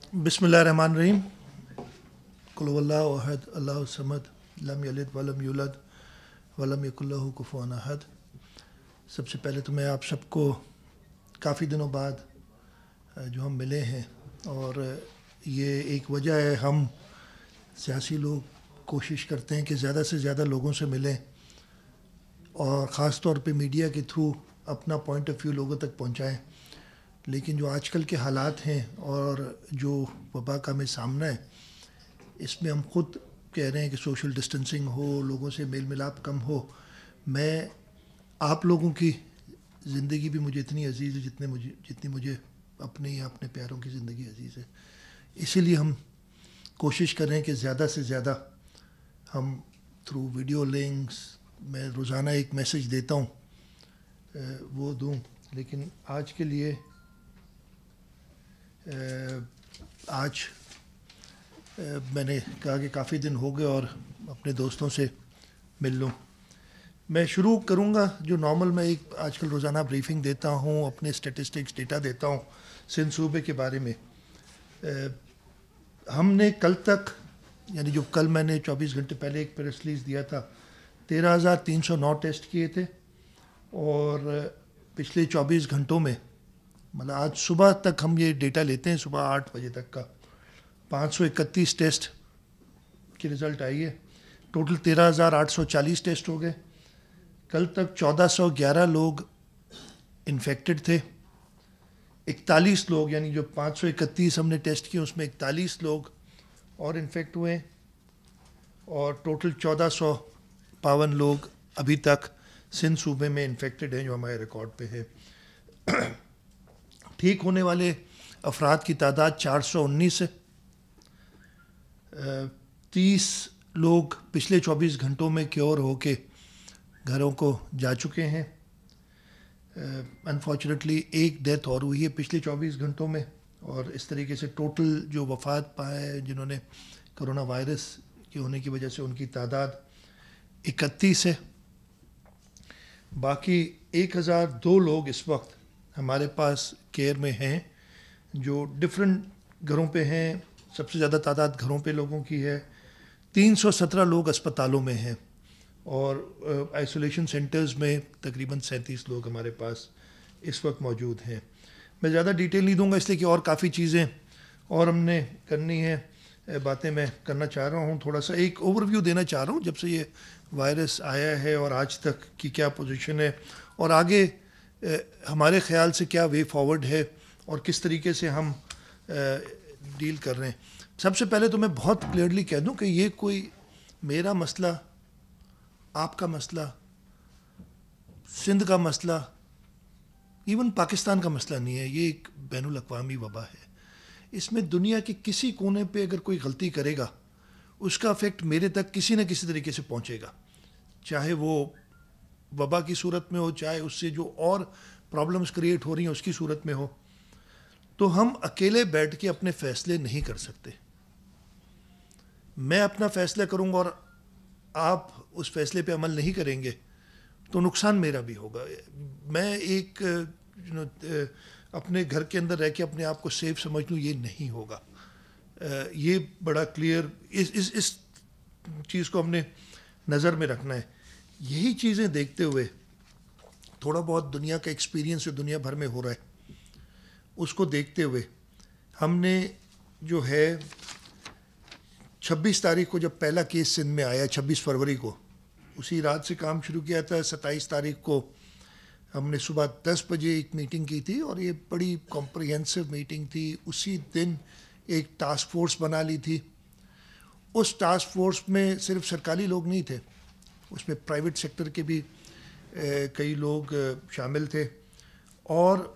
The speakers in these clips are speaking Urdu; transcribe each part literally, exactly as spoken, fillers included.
बिस्मिल्लाहिर्रहमानिर्रहीम। कुल हुवल्लाहु अहद अल्लाहु समद लम यलिद वलम यूलद वलम यकुल लहू कुफुवन अहद। सबसे पहले तो मैं आप सबको काफ़ी दिनों बाद जो हम मिले हैं, और ये एक वजह है, हम सियासी लोग कोशिश करते हैं कि ज़्यादा से ज़्यादा लोगों से मिलें और ख़ास तौर पे मीडिया के थ्रू अपना पॉइंट ऑफ व्यू लोगों तक पहुंचाएं। लेकिन जो आजकल के हालात हैं और जो वबा का हमें सामना है, इसमें हम ख़ुद कह रहे हैं कि सोशल डिस्टेंसिंग हो, लोगों से मेल मिलाप कम हो। मैं आप लोगों की ज़िंदगी भी मुझे इतनी अजीज़ है जितने मुझे जितनी मुझे अपने या अपने प्यारों की ज़िंदगी अजीज़ है। इसीलिए हम कोशिश कर रहे हैं कि ज़्यादा से ज़्यादा हम थ्रू वीडियो लिंक्स, मैं रोज़ाना एक मैसेज देता हूँ वो दूँ। लेकिन आज के लिए आज मैंने कहा कि काफ़ी दिन हो गए और अपने दोस्तों से मिल लूँ। मैं शुरू करूँगा जो नॉर्मल मैं एक आजकल रोज़ाना ब्रीफिंग देता हूँ, अपने स्टैटिस्टिक्स डेटा देता हूँ सिंध सूबे के बारे में। हमने कल तक, यानी जो कल मैंने चौबीस घंटे पहले एक प्रेस रिलीज़ दिया था, तेरह हज़ार तीन सौ नौ टेस्ट किए थे, और पिछले चौबीस घंटों में, मतलब आज सुबह तक हम ये डेटा लेते हैं, सुबह आठ बजे तक का, पाँच सौ इकतीस टेस्ट की रिज़ल्ट आई है। टोटल तेरह हज़ार आठ सौ चालीस टेस्ट हो गए। कल तक चौदह सौ ग्यारह लोग इन्फेक्टेड थे। इकतालीस लोग, यानी जो पाँच सौ इकतीस हमने टेस्ट किए उसमें इकतालीस लोग और इन्फेक्ट हुए, और टोटल चौदह सौ बावन लोग अभी तक सिंध सूबे में इन्फेक्टेड हैं, जो हमारे रिकॉर्ड पे है। ठीक होने वाले अफराद की तादाद चार सौ उन्नीस है। तीस लोग पिछले चौबीस घंटों में क्योर होके घरों को जा चुके हैं। अनफॉर्चुनेटली एक डेथ और हुई है पिछले चौबीस घंटों में, और इस तरीके से टोटल जो वफ़ात पाए जिन्होंने कोरोना वायरस के होने की वजह से, उनकी तादाद इकतीस है। बाकी एक हज़ार दो लोग इस वक्त हमारे पास केयर में हैं, जो डिफरेंट घरों पे हैं। सबसे ज़्यादा तादाद घरों पे लोगों की है। तीन सौ सत्रह लोग अस्पतालों में हैं, और आइसोलेशन सेंटर्स में तकरीबन सैंतीस लोग हमारे पास इस वक्त मौजूद हैं। मैं ज़्यादा डिटेल नहीं दूंगा इसलिए कि और काफ़ी चीज़ें और हमने करनी है, बातें मैं करना चाह रहा हूँ। थोड़ा सा एक ओवरव्यू देना चाह रहा हूँ जब से ये वायरस आया है और आज तक की क्या पोजीशन है, और आगे हमारे ख़्याल से क्या वे फॉरवर्ड है और किस तरीके से हम डील कर रहे हैं। सबसे पहले तो मैं बहुत क्लियरली कह दूं कि ये कोई मेरा मसला, आपका मसला, सिंध का मसला, इवन पाकिस्तान का मसला नहीं है। ये एक बैनुल अक़वामी वबा है। इसमें दुनिया के किसी कोने पे अगर कोई गलती करेगा, उसका इफेक्ट मेरे तक किसी न किसी तरीके से पहुंचेगा, चाहे वो वबा की सूरत में हो, चाहे उससे जो और प्रॉब्लम्स क्रिएट हो रही हैं उसकी सूरत में हो। तो हम अकेले बैठ के अपने फ़ैसले नहीं कर सकते। मैं अपना फ़ैसला करूंगा और आप उस फैसले पे अमल नहीं करेंगे तो नुकसान मेरा भी होगा। मैं एक यू नो अपने घर के अंदर रह के अपने आप को सेफ समझ लूँ, ये नहीं होगा। ये बड़ा क्लियर, इस इस इस चीज़ को हमने नज़र में रखना है। यही चीज़ें देखते हुए, थोड़ा बहुत दुनिया का एक्सपीरियंस जो दुनिया भर में हो रहा है उसको देखते हुए, हमने जो है छब्बीस तारीख को जब पहला केस सिंध में आया, छब्बीस फरवरी को, उसी रात से काम शुरू किया था। सत्ताईस तारीख को हमने सुबह दस बजे एक मीटिंग की थी, और ये बड़ी कॉम्प्रिहेंसिव मीटिंग थी। उसी दिन एक टास्क फोर्स बना ली थी। उस टास्क फोर्स में सिर्फ सरकारी लोग नहीं थे, उसमें प्राइवेट सेक्टर के भी ए, कई लोग शामिल थे, और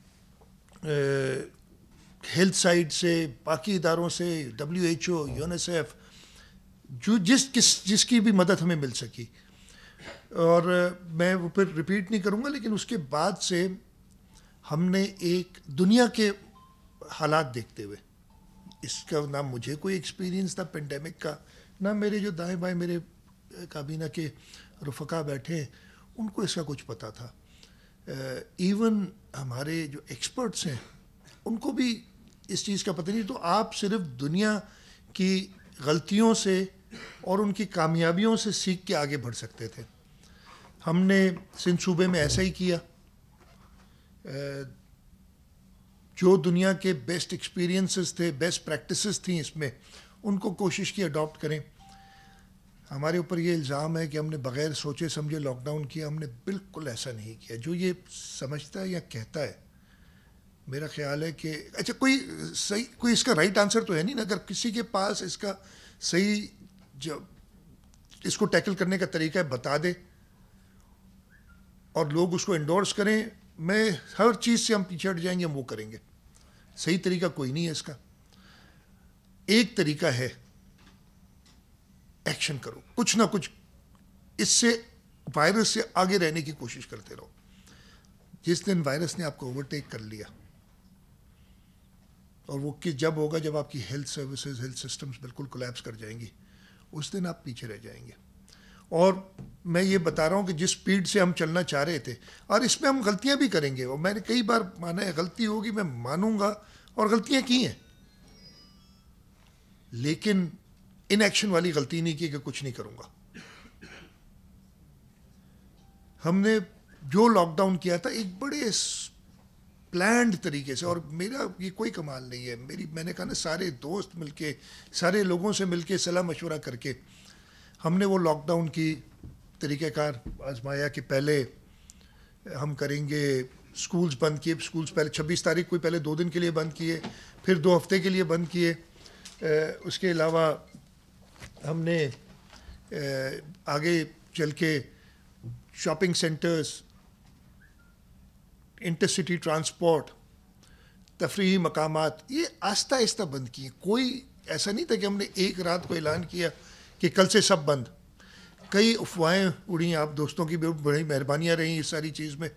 हेल्थ साइड से, बाकी इदारों से, डब्ल्यू एच ओ, यूनिसेफ, जो जिस किस जिसकी भी मदद हमें मिल सकी। और मैं वो फिर रिपीट नहीं करूँगा, लेकिन उसके बाद से हमने एक दुनिया के हालात देखते हुए, इसका ना मुझे कोई एक्सपीरियंस था पेंडेमिक का, ना मेरे जो दाएं बाएं मेरे काबीना के रुफ़का बैठे हैं उनको इसका कुछ पता था। इवन हमारे जो एक्सपर्ट्स हैं उनको भी اس چیز کا پتہ نہیں. تو آپ صرف دنیا کی غلطیوں سے اور ان کی کامیابیوں سے سیکھ کے آگے بڑھ سکتے تھے. ہم نے سندھ صوبے میں ایسا ہی کیا. جو دنیا کے بیسٹ ایکسپیرینسز تھے, بیسٹ پریکٹسز تھیں اس میں, ان کو کوشش کی اڈاپٹ کریں. ہمارے اوپر یہ الزام ہے کہ ہم نے بغیر سوچے سمجھے لاک ڈاؤن کیا. ہم نے بالکل ایسا نہیں کیا. جو یہ سمجھتا ہے یا کہتا ہے, میرا خیال ہے کہ اچھا کوئی صحیح کوئی اس کا رائٹ آنسر تو ہے نہیں نا. اگر کسی کے پاس اس کا صحیح جو اس کو ٹیکل کرنے کا طریقہ ہے بتا دے اور لوگ اس کو انڈورس کریں, میں ہر چیز سے ہم پیچھے ہٹ جائیں گے, ہم وہ کریں گے. صحیح طریقہ کوئی نہیں ہے اس کا. ایک طریقہ ہے, ایکشن کرو, کچھ نہ کچھ اس سے وائرس سے آگے رہنے کی کوشش کرتے رہو. جس دن وائرس نے آپ کو اوورٹیک کر لیا, اور وہ کہ جب ہوگا جب آپ کی ہیلتھ سروسز, ہیلتھ سسٹمز بالکل کولیپس کر جائیں گی, اس دن آپ پیچھے رہ جائیں گے. اور میں یہ بتا رہا ہوں کہ جس سپیڈ سے ہم چلنا چاہ رہے تھے, اور اس میں ہم غلطیاں بھی کریں گے, اور میں نے کئی بار مانا ہے غلطی ہوگی, میں مانوں گا, اور غلطیاں کی ہیں, لیکن ان ایکشن والی غلطی نہیں کی کہ کچھ نہیں کروں گا. ہم نے جو لاک ڈاؤن کیا تھا ایک بڑے پلانڈ طریقے سے, اور میرا یہ کوئی کمال نہیں ہے, میری میں نے کہا نا سارے دوست مل کے, سارے لوگوں سے مل کے صلاح مشورہ کر کے ہم نے وہ لاک ڈاؤن کی طریقہ کار آزمایا کہ پہلے ہم کریں گے, سکولز بند کیے. سکولز پہلے چھبیس تاریخ کو پہلے دو دن کے لیے بند کیے, پھر دو ہفتے کے لیے بند کیے. اس کے علاوہ ہم نے آگے چل کے شاپنگ سینٹرز, انٹرسٹی ٹرانسپورٹ, تفریحی مقامات, یہ آہستہ آہستہ بند کیے. کوئی ایسا نہیں تھا کہ ہم نے ایک رات کو اعلان کیا کہ کل سے سب بند. کئی افواہیں اڑیں, آپ دوستوں کی بھی بڑی مہربانیاں رہیں اس ساری چیز میں,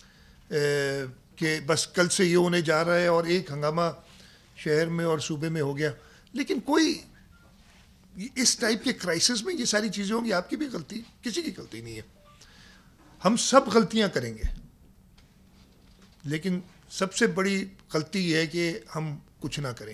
کہ بس کل سے یہ ہونے جا رہا ہے, اور ایک ہنگامہ شہر میں اور صوبے میں ہو گیا. لیکن کوئی اس ٹائپ کے کرائسس میں یہ ساری چیزیں ہوں گی, آپ کی بھی غلطی, کسی کی غلطی نہیں ہے. ہم سب غلطیاں کریں گے, لیکن سب سے بڑی غلطی یہ ہے کہ ہم کچھ نہ کریں.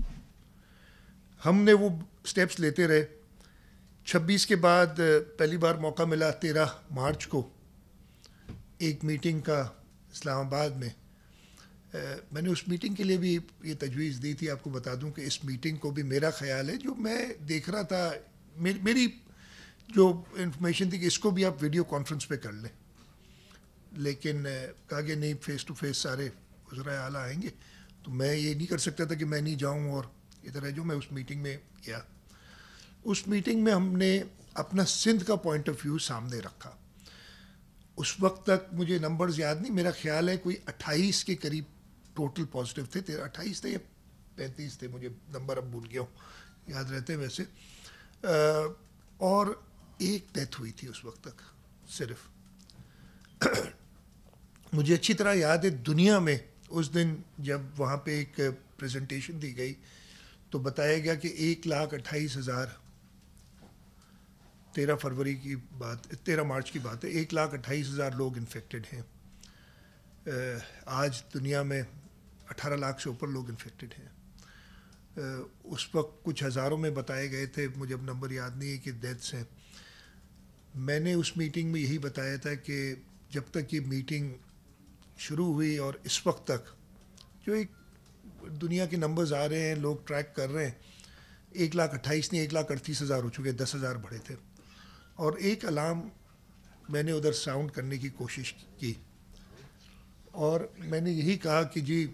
ہم نے وہ سٹیپس لیتے رہے. چھبیس کے بعد پہلی بار موقع ملا تیرہ مارچ کو ایک میٹنگ کا اسلام آباد میں. میں نے اس میٹنگ کے لیے بھی یہ تجویز دی تھی. آپ کو بتا دوں کہ اس میٹنگ کو بھی میرا خیال ہے, جو میں دیکھ رہا تھا, میری جو انفارمیشن تھی کہ اس کو بھی آپ ویڈیو کانفرنس پہ کر لیں, لیکن کہا کہ نہیں, فیس ٹو فیس سارے وزرائے اعلیٰ آئیں گے. تو میں یہ نہیں کر سکتا تھا کہ میں نہیں جاؤں اور ادھر ہے. جو میں اس میٹنگ میں گیا, اس میٹنگ میں ہم نے اپنا سندھ کا پوائنٹ آف ویو سامنے رکھا. اس وقت تک مجھے نمبرز یاد نہیں, میرا خیال ہے کوئی اٹھائیس کے قریب ٹوٹل پازیٹیو تھے. تیرہ اٹھائیس تھے یا پینتیس تھے, مجھے نمبر اب بھول گیا ہوں, یاد رہتے ہیں ویسے. اور ایک ڈیتھ ہوئی تھی اس وقت تک صرف. مجھے اچھی طرح یاد ہے دنیا میں اس دن جب وہاں پہ ایک پریزنٹیشن دی گئی تو بتایا گیا کہ ایک لاکھ اٹھائیس ہزار تیرہ فروری کی بات, تیرہ مارچ کی بات ہے, ایک لاکھ اٹھائیس ہزار لوگ انفیکٹڈ ہیں. آج دنیا میں اٹھارہ لاکھ سے اوپر لوگ انفیکٹڈ ہیں. اس وقت کچھ ہزاروں میں بتائے گئے تھے, مجھے اب نمبر یاد نہیں ہے کہ ڈیتھس ہیں. میں نے اس میٹنگ میں یہی بتایا تھا کہ جب تک یہ میٹنگ شروع ہوئی اور اس وقت تک جو ایک دنیا کے نمبرز آ رہے ہیں, لوگ ٹریک کر رہے ہیں, ایک لاکھ اٹھائیس نہیں ایک لاکھ اڑتیس ہزار ہو چکے, دس ہزار بڑھے تھے. اور ایک الارم میں نے ادھر ساؤنڈ کرنے کی کوشش کی, اور میں نے یہی کہا کہ جی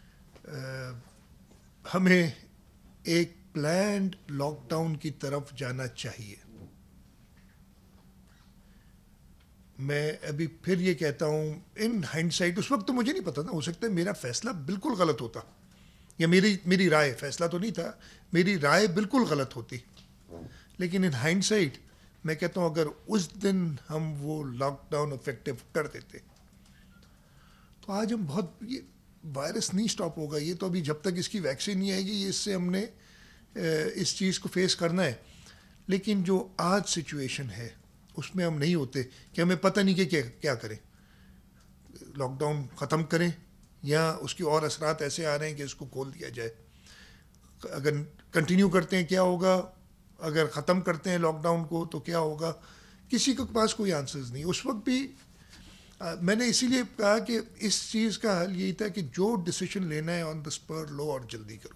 ہمیں ایک پلانڈ لاک ڈاؤن کی طرف جانا چاہیے. میں ابھی پھر یہ کہتا ہوں ان ہینڈ سائٹ, اس وقت تو مجھے نہیں پتا تھا, ہو سکتا ہے میرا فیصلہ بالکل غلط ہوتا, یا میری میری رائے, فیصلہ تو نہیں تھا, میری رائے بالکل غلط ہوتی, لیکن ان ہینڈ سائٹ میں کہتا ہوں اگر اس دن ہم وہ لاک ڈاؤن افیکٹو کر دیتے تو آج ہم بہت, یہ وائرس نہیں سٹاپ ہوگا, یہ تو ابھی جب تک اس کی ویکسین نہیں آئے گی اس سے ہم نے اس چیز کو فیس کرنا ہے. لیکن جو آج سچویشن ہے اس میں ہم نہیں ہوتے کہ ہمیں پتہ نہیں کہ کیا کیا کریں. لاک ڈاؤن ختم کریں یا اس کے اور اثرات ایسے آ رہے ہیں کہ اس کو کھول دیا جائے. اگر کنٹینیو کرتے ہیں کیا ہوگا, اگر ختم کرتے ہیں لاک ڈاؤن کو تو کیا ہوگا, کسی کے پاس کوئی آنسرز نہیں. اس وقت بھی میں نے اسی لیے کہا کہ اس چیز کا حل یہی تھا کہ جو ڈیسیشن لینا ہے آن دا اسپر لو اور جلدی کرو.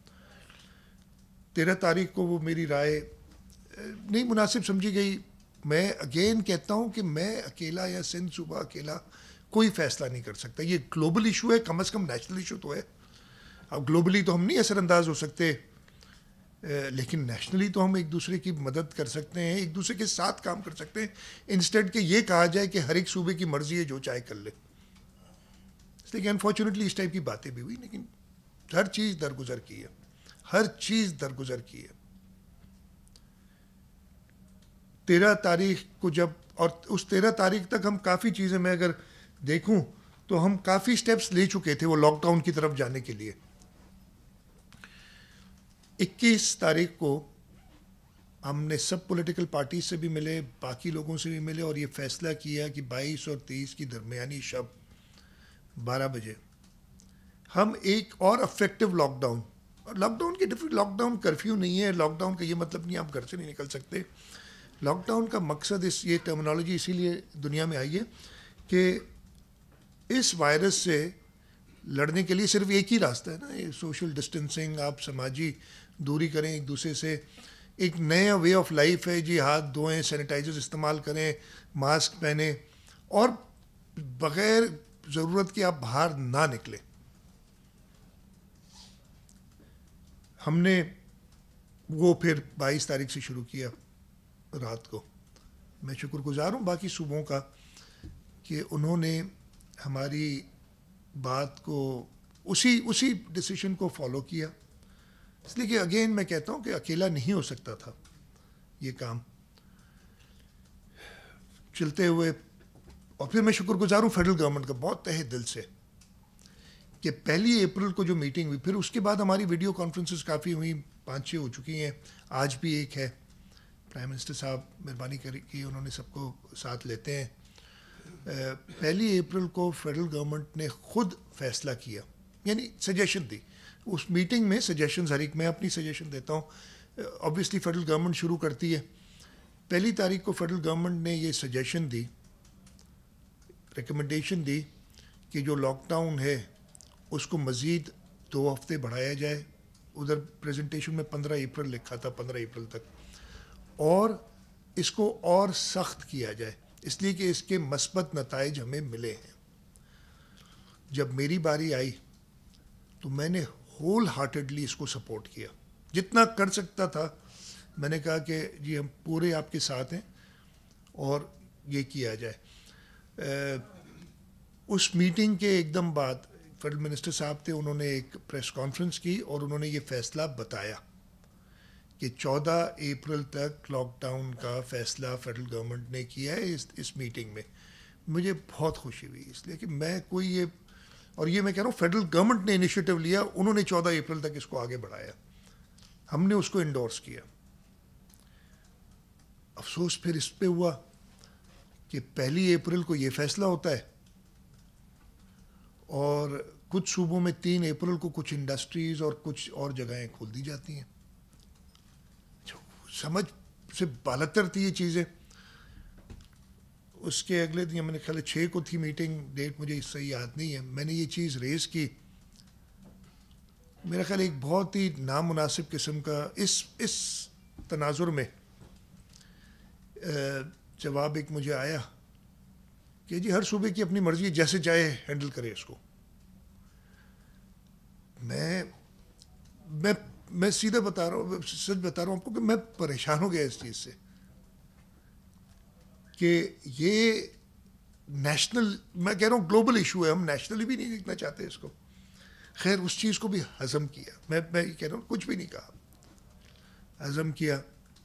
تیرہ تاریخ کو وہ میری رائے نہیں مناسب سمجھی گئی. میں اگین کہتا ہوں کہ میں اکیلا یا سندھ صوبہ اکیلا کوئی فیصلہ نہیں کر سکتا. یہ گلوبل ایشو ہے, کم از کم نیشنل ایشو تو ہے. اب گلوبلی تو ہم نہیں اثر انداز ہو سکتے, لیکن نیشنلی تو ہم ایک دوسرے کی مدد کر سکتے ہیں, ایک دوسرے کے ساتھ کام کر سکتے ہیں, انسٹیڈ کہ یہ کہا جائے کہ ہر ایک صوبے کی مرضی ہے جو چاہے کر لے. اس لیے کہ انفارچونیٹلی اس ٹائپ کی باتیں بھی ہوئی, لیکن ہر چیز درگزر کی ہے, ہر چیز درگزر کی ہے. تیرہ تاریخ کو جب, اور اس تیرہ تاریخ تک ہم کافی چیزیں, میں اگر دیکھوں تو ہم کافی سٹیپس لے چکے تھے وہ لاک ڈاؤن کی طرف جانے کے لیے. اکیس تاریخ کو ہم نے سب پولیٹیکل پارٹیز سے بھی ملے, باقی لوگوں سے بھی ملے, اور یہ فیصلہ کیا کہ بائیس اور تیئیس کی درمیانی شب بارہ بجے ہم ایک اور افیکٹو لاک ڈاؤن, اور لاک ڈاؤن کے ڈفرینٹ, لاک ڈاؤن کرفیو نہیں ہے, لاک ڈاؤن کا یہ مطلب نہیں آپ گھر سے نہیں نکل سکتے. لاک ڈاؤن کا مقصد, اس یہ ٹرمنالوجی اسی لیے دنیا میں آئی ہے کہ اس وائرس سے لڑنے کے لیے صرف ایک ہی راستہ ہے نا, یہ سوشل ڈسٹینسنگ, آپ سماجی دوری کریں ایک دوسرے سے, ایک نیا وے آف لائف ہے جی, ہاتھ دھوئیں, سینیٹائزر استعمال کریں, ماسک پہنیں, اور بغیر ضرورت کے آپ باہر نہ نکلیں. ہم نے وہ پھر بائیس تاریخ سے شروع کیا رات کو. میں شکر گزار ہوں باقی صوبوں کا کہ انہوں نے ہماری بات کو اسی اسی ڈیسیشن کو فالو کیا. اس لیے کہ اگین میں کہتا ہوں کہ اکیلا نہیں ہو سکتا تھا یہ کام چلتے ہوئے. اور پھر میں شکر گزار ہوں فیڈرل گورنمنٹ کا بہت تہہ دل سے کہ پہلی اپریل کو جو میٹنگ ہوئی, پھر اس کے بعد ہماری ویڈیو کانفرنسز کافی ہوئی, پانچ چھ ہو چکی ہیں, آج بھی ایک ہے. پرائم منسٹر صاحب مہربانی کر کی انہوں نے سب کو ساتھ لیتے ہیں. پہلی اپریل کو فیڈرل گورنمنٹ نے خود فیصلہ کیا, یعنی سجیشن دی اس میٹنگ میں, سجیشنز ہر ایک, میں اپنی سجیشن دیتا ہوں, آبویسلی فیڈرل گورنمنٹ شروع کرتی ہے. پہلی تاریخ کو فیڈرل گورنمنٹ نے یہ سجیشن دی, ریکمنڈیشن دی کہ جو لاک ڈاؤن ہے اس کو مزید دو ہفتے بڑھایا جائے. ادھر پریزنٹیشن میں پندرہ اپریل لکھا تھا, پندرہ اپریل تک, اور اس کو اور سخت کیا جائے, اس لیے کہ اس کے مثبت نتائج ہمیں ملے ہیں. جب میری باری آئی تو میں نے ہول ہارٹیڈلی اس کو سپورٹ کیا, جتنا کر سکتا تھا. میں نے کہا کہ جی ہم پورے آپ کے ساتھ ہیں اور یہ کیا جائے. اس میٹنگ کے ایک دم بعد فیڈرل منسٹر صاحب تھے, انہوں نے ایک پریس کانفرنس کی اور انہوں نے یہ فیصلہ بتایا کہ چودہ اپریل تک لاک ڈاؤن کا فیصلہ فیڈرل گورنمنٹ نے کیا ہے اس اس میٹنگ میں. مجھے بہت خوشی ہوئی, اس لیے کہ میں کوئی یہ, اور یہ میں کہہ رہا ہوں فیڈرل گورنمنٹ نے انیشیٹو لیا, انہوں نے چودہ اپریل تک اس کو آگے بڑھایا, ہم نے اس کو انڈورس کیا. افسوس پھر اس پہ ہوا کہ پہلی اپریل کو یہ فیصلہ ہوتا ہے, اور کچھ صوبوں میں تین اپریل کو کچھ انڈسٹریز اور کچھ اور جگہیں کھول دی جاتی ہیں. سمجھ سے بالتر تھی یہ چیزیں. اس کے اگلے دن, میں نے خیال چھ کو تھی میٹنگ, ڈیٹ مجھے صحیح یاد نہیں ہے, میں نے یہ چیز ریز کی. میرا خیال ایک بہت ہی نامناسب قسم کا اس اس تناظر میں جواب ایک مجھے آیا کہ جی ہر صوبے کی اپنی مرضی ہے, جیسے چاہے ہینڈل کرے اس کو. میں میں میں سیدھا بتا رہا ہوں, سچ بتا رہا ہوں آپ کو کہ میں پریشان ہو گیا اس چیز سے کہ یہ نیشنل, میں کہہ رہا ہوں گلوبل ایشو ہے, ہم نیشنلی بھی نہیں دیکھنا چاہتے اس کو. خیر اس چیز کو بھی ہضم کیا, میں میں یہ کہہ رہا ہوں کچھ بھی نہیں کہا, ہضم کیا.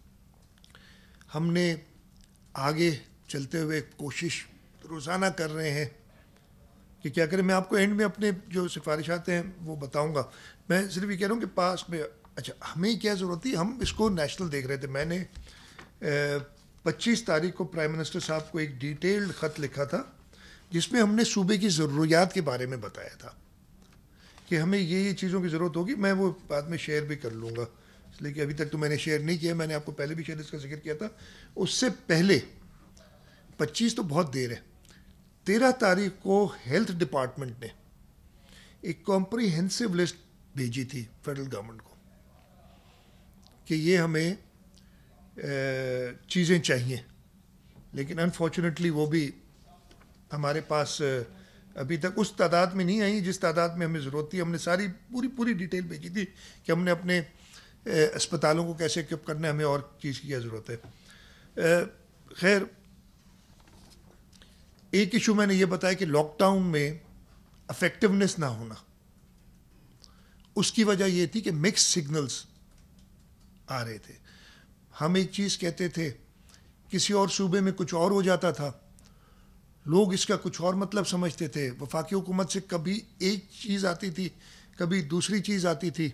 ہم نے آگے چلتے ہوئے کوشش روزانہ کر رہے ہیں کہ کیا کریں. میں آپ کو اینڈ میں اپنے جو سفارشات ہیں وہ بتاؤں گا. میں صرف یہ کہہ رہا ہوں کہ پاس میں, اچھا ہمیں کیا ضرورت تھی, ہم اس کو نیشنل دیکھ رہے تھے. میں نے پچیس تاریخ کو پرائم منسٹر صاحب کو ایک ڈیٹیلڈ خط لکھا تھا جس میں ہم نے صوبے کی ضروریات کے بارے میں بتایا تھا کہ ہمیں یہ یہ چیزوں کی ضرورت ہوگی. میں وہ بعد میں شیئر بھی کر لوں گا, اس لیے کہ ابھی تک تو میں نے شیئر نہیں کیا. میں نے آپ کو پہلے بھی شاید اس کا ذکر کیا تھا. اس سے پہلے پچیس تو بہت دیر ہے, تیرہ تاریخ کو ہیلتھ ڈپارٹمنٹ نے ایک کمپریہنسو لسٹ بھیجی تھی فیڈرل گورنمنٹ کو کہ یہ ہمیں چیزیں چاہیے, لیکن انفارچونیٹلی وہ بھی ہمارے پاس ابھی تک اس تعداد میں نہیں آئی جس تعداد میں ہمیں ضرورت تھی. ہم نے ساری پوری پوری ڈیٹیل بھیجی تھی کہ ہم نے اپنے اسپتالوں کو کیسے اکوپ کرنا ہے, ہمیں اور چیز کی کیا ضرورت ہے. خیر, ایک ایشو میں نے یہ بتایا کہ لاک ڈاؤن میں افیکٹونیس نہ ہونا, اس کی وجہ یہ تھی کہ مکس سگنلز آ رہے تھے. ہم ایک چیز کہتے تھے, کسی اور صوبے میں کچھ اور ہو جاتا تھا, لوگ اس کا کچھ اور مطلب سمجھتے تھے. وفاقی حکومت سے کبھی ایک چیز آتی تھی, کبھی دوسری چیز آتی تھی.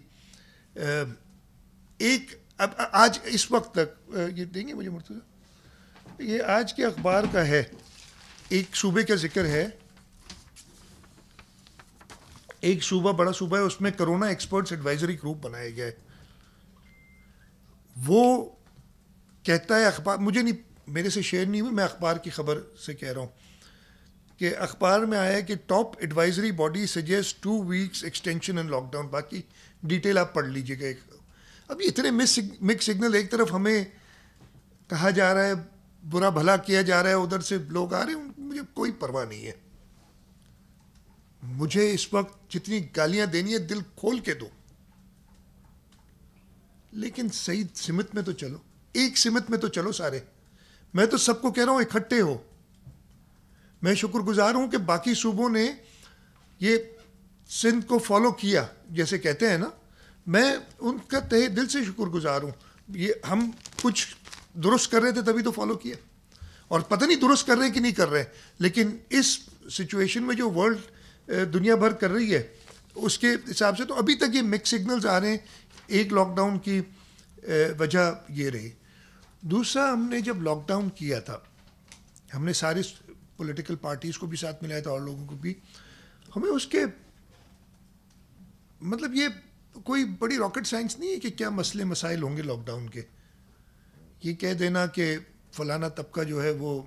ایک اب آج اس وقت تک یہ دیں گے مجھے مرتضیٰ, یہ آج کے اخبار کا ہے, ایک صوبے کا ذکر ہے, ایک صوبہ بڑا صوبہ ہے, اس میں کرونا ایکسپرٹس ایڈوائزری گروپ بنایا گیا ہے. وہ کہتا ہے, اخبار مجھے نہیں, میرے سے شیئر نہیں ہوئی, میں اخبار کی خبر سے کہہ رہا ہوں کہ اخبار میں آیا ہے کہ top advisory body suggest two weeks extension and lock down. باقی ڈیٹیل آپ پڑھ لیجیے گا. اب یہ اتنے مکس سگنل, ایک طرف ہمیں کہا جا رہا ہے, برا بھلا کیا جا رہا ہے, ادھر سے لوگ آ رہے ہیں, مجھے کوئی پرواہ نہیں ہے. مجھے اس وقت جتنی گالیاں دینی ہے دل کھول کے دو, لیکن صحیح سمت میں تو چلو, ایک سمت میں تو چلو سارے. میں تو سب کو کہہ رہا ہوں اکٹھے ہو. میں شکر گزار ہوں کہ باقی صوبوں نے یہ سندھ کو فالو کیا, جیسے کہتے ہیں نا, میں ان کا تہ دل سے شکر گزار ہوں. یہ ہم کچھ درست کر رہے تھے تبھی تو فالو کیا, اور پتہ نہیں درست کر رہے ہیں کہ نہیں کر رہے, لیکن اس سچویشن میں جو ورلڈ دنیا بھر کر رہی ہے اس کے حساب سے تو ابھی تک یہ مکس سگنلز آ رہے ہیں. ایک لاک ڈاؤن کی وجہ یہ رہی. دوسرا, ہم نے جب لاک ڈاؤن کیا تھا, ہم نے سارے پولیٹیکل پارٹیز کو بھی ساتھ ملایا تھا اور لوگوں کو بھی. ہمیں اس کے مطلب یہ کوئی بڑی راکٹ سائنس نہیں ہے کہ کیا مسئلے مسائل ہوں گے لاک ڈاؤن کے. یہ کہہ دینا کہ فلانا طبقہ جو ہے وہ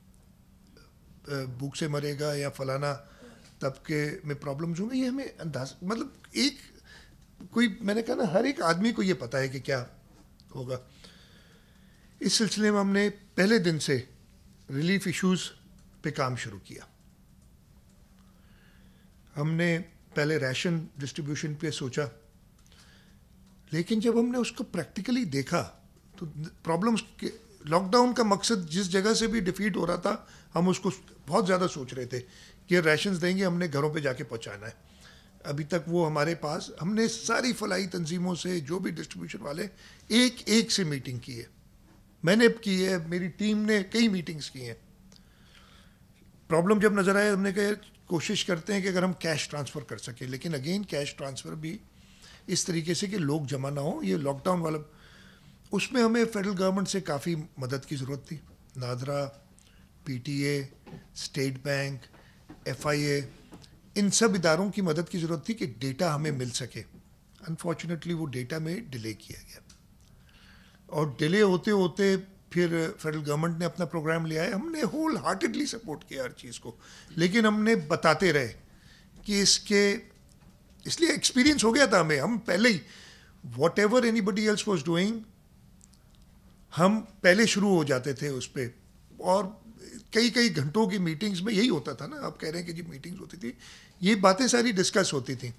بھوک سے مرے گا یا فلانا طبقے میں پرابلمز ہوں گے, یہ ہمیں انداز, مطلب ایک کوئی, میں نے کہا نا, ہر ایک آدمی کو یہ پتہ ہے کہ کیا ہوگا. اس سلسلے میں ہم نے پہلے دن سے ریلیف ایشوز پہ کام شروع کیا. ہم نے پہلے ریشن ڈسٹریبیوشن پہ سوچا, لیکن جب ہم نے اس کو پریکٹیکلی دیکھا تو پرابلمس, لاک ڈاؤن کا مقصد جس جگہ سے بھی ڈیفیٹ ہو رہا تھا, ہم اس کو بہت زیادہ سوچ رہے تھے کہ ریشنز دیں گے, ہم نے گھروں پہ جا کے پہنچانا ہے. ابھی تک وہ ہمارے پاس, ہم نے ساری فلاحی تنظیموں سے, جو بھی ڈسٹریبیوشن والے, ایک ایک سے میٹنگ کی ہے. میں نے کی ہے, میری ٹیم نے کئی میٹنگز کی ہیں. پرابلم جب نظر آئے, ہم نے کہا کوشش کرتے ہیں کہ اگر ہم کیش ٹرانسفر کر سکیں, لیکن اگین کیش ٹرانسفر بھی اس طریقے سے کہ لوگ جمع نہ ہوں. یہ لاک ڈاؤن والا, اس میں ہمیں فیڈرل گورنمنٹ سے کافی مدد کی ضرورت تھی. NADRA, P T A, State Bank, F I A, ان سب اداروں کی مدد کی ضرورت تھی کہ ڈیٹا ہمیں مل سکے. انفارچونیٹلی وہ ڈیٹا میں ڈیلے کیا گیا, اور ڈیلے ہوتے ہوتے پھر فیڈرل گورنمنٹ نے اپنا پروگرام لیا ہے. ہم نے ہول ہارٹیڈلی سپورٹ کیا ہر چیز کو, لیکن ہم نے بتاتے رہے کہ اس کے, اس لیے ایکسپیرینس ہو گیا تھا ہمیں. ہم پہلے ہی whatever anybody else was doing, ہم پہلے شروع ہو جاتے تھے اس پہ. اور کئی کئی گھنٹوں کی میٹنگز میں یہی ہوتا تھا نا, آپ کہہ رہے ہیں کہ جی میٹنگز ہوتی تھی, یہ باتیں ساری ڈسکس ہوتی تھیں.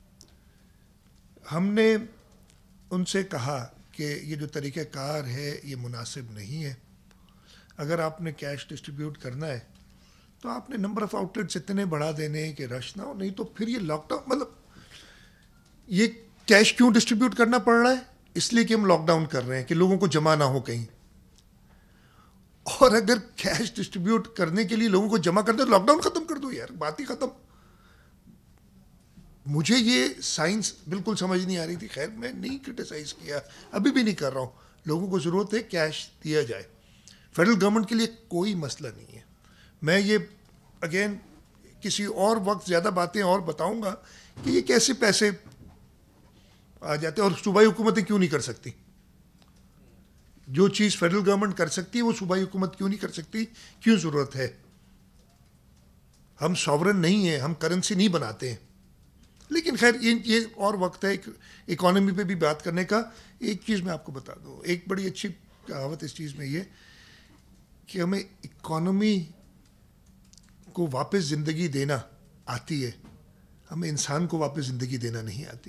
ہم نے ان سے کہا کہ یہ جو طریقہ کار ہے یہ مناسب نہیں ہے. اگر آپ نے کیش ڈسٹریبیوٹ کرنا ہے تو آپ نے نمبر آف آؤٹ لیٹس اتنے بڑھا دینے کہ رش نہ ہو, نہیں تو پھر یہ لاک ڈاؤن, مطلب یہ کیش کیوں ڈسٹریبیوٹ کرنا پڑ رہا ہے, اس لیے کہ ہم لاک ڈاؤن کر رہے ہیں کہ لوگوں کو جمع نہ ہو کہیں. اور اگر کیش ڈسٹریبیوٹ کرنے کے لیے لوگوں کو جمع کر دو, لاک ڈاؤن ختم کر دو یار, بات ہی ختم. مجھے یہ سائنس بالکل سمجھ نہیں آ رہی تھی. خیر, میں نہیں کرٹیسائز کیا, ابھی بھی نہیں کر رہا ہوں. لوگوں کو ضرورت ہے کیش دیا جائے. فیڈرل گورنمنٹ کے لیے کوئی مسئلہ نہیں ہے. میں یہ اگین کسی اور وقت زیادہ باتیں اور بتاؤں گا کہ یہ کیسے پیسے آ جاتے ہیں اور صوبائی حکومتیں کیوں نہیں کر سکتی. جو چیز فیڈرل گورنمنٹ کر سکتی ہے وہ صوبائی حکومت کیوں نہیں کر سکتی, کیوں ضرورت ہے؟ ہم ساورن نہیں ہیں, ہم کرنسی نہیں بناتے ہیں. لیکن خیر یہ یہ اور وقت ہے اکانومی پہ بھی بات کرنے کا. ایک چیز میں آپ کو بتا دوں, ایک بڑی اچھی کہاوت اس چیز میں یہ کہ ہمیں اکانومی کو واپس زندگی دینا آتی ہے, ہمیں انسان کو واپس زندگی دینا نہیں آتی.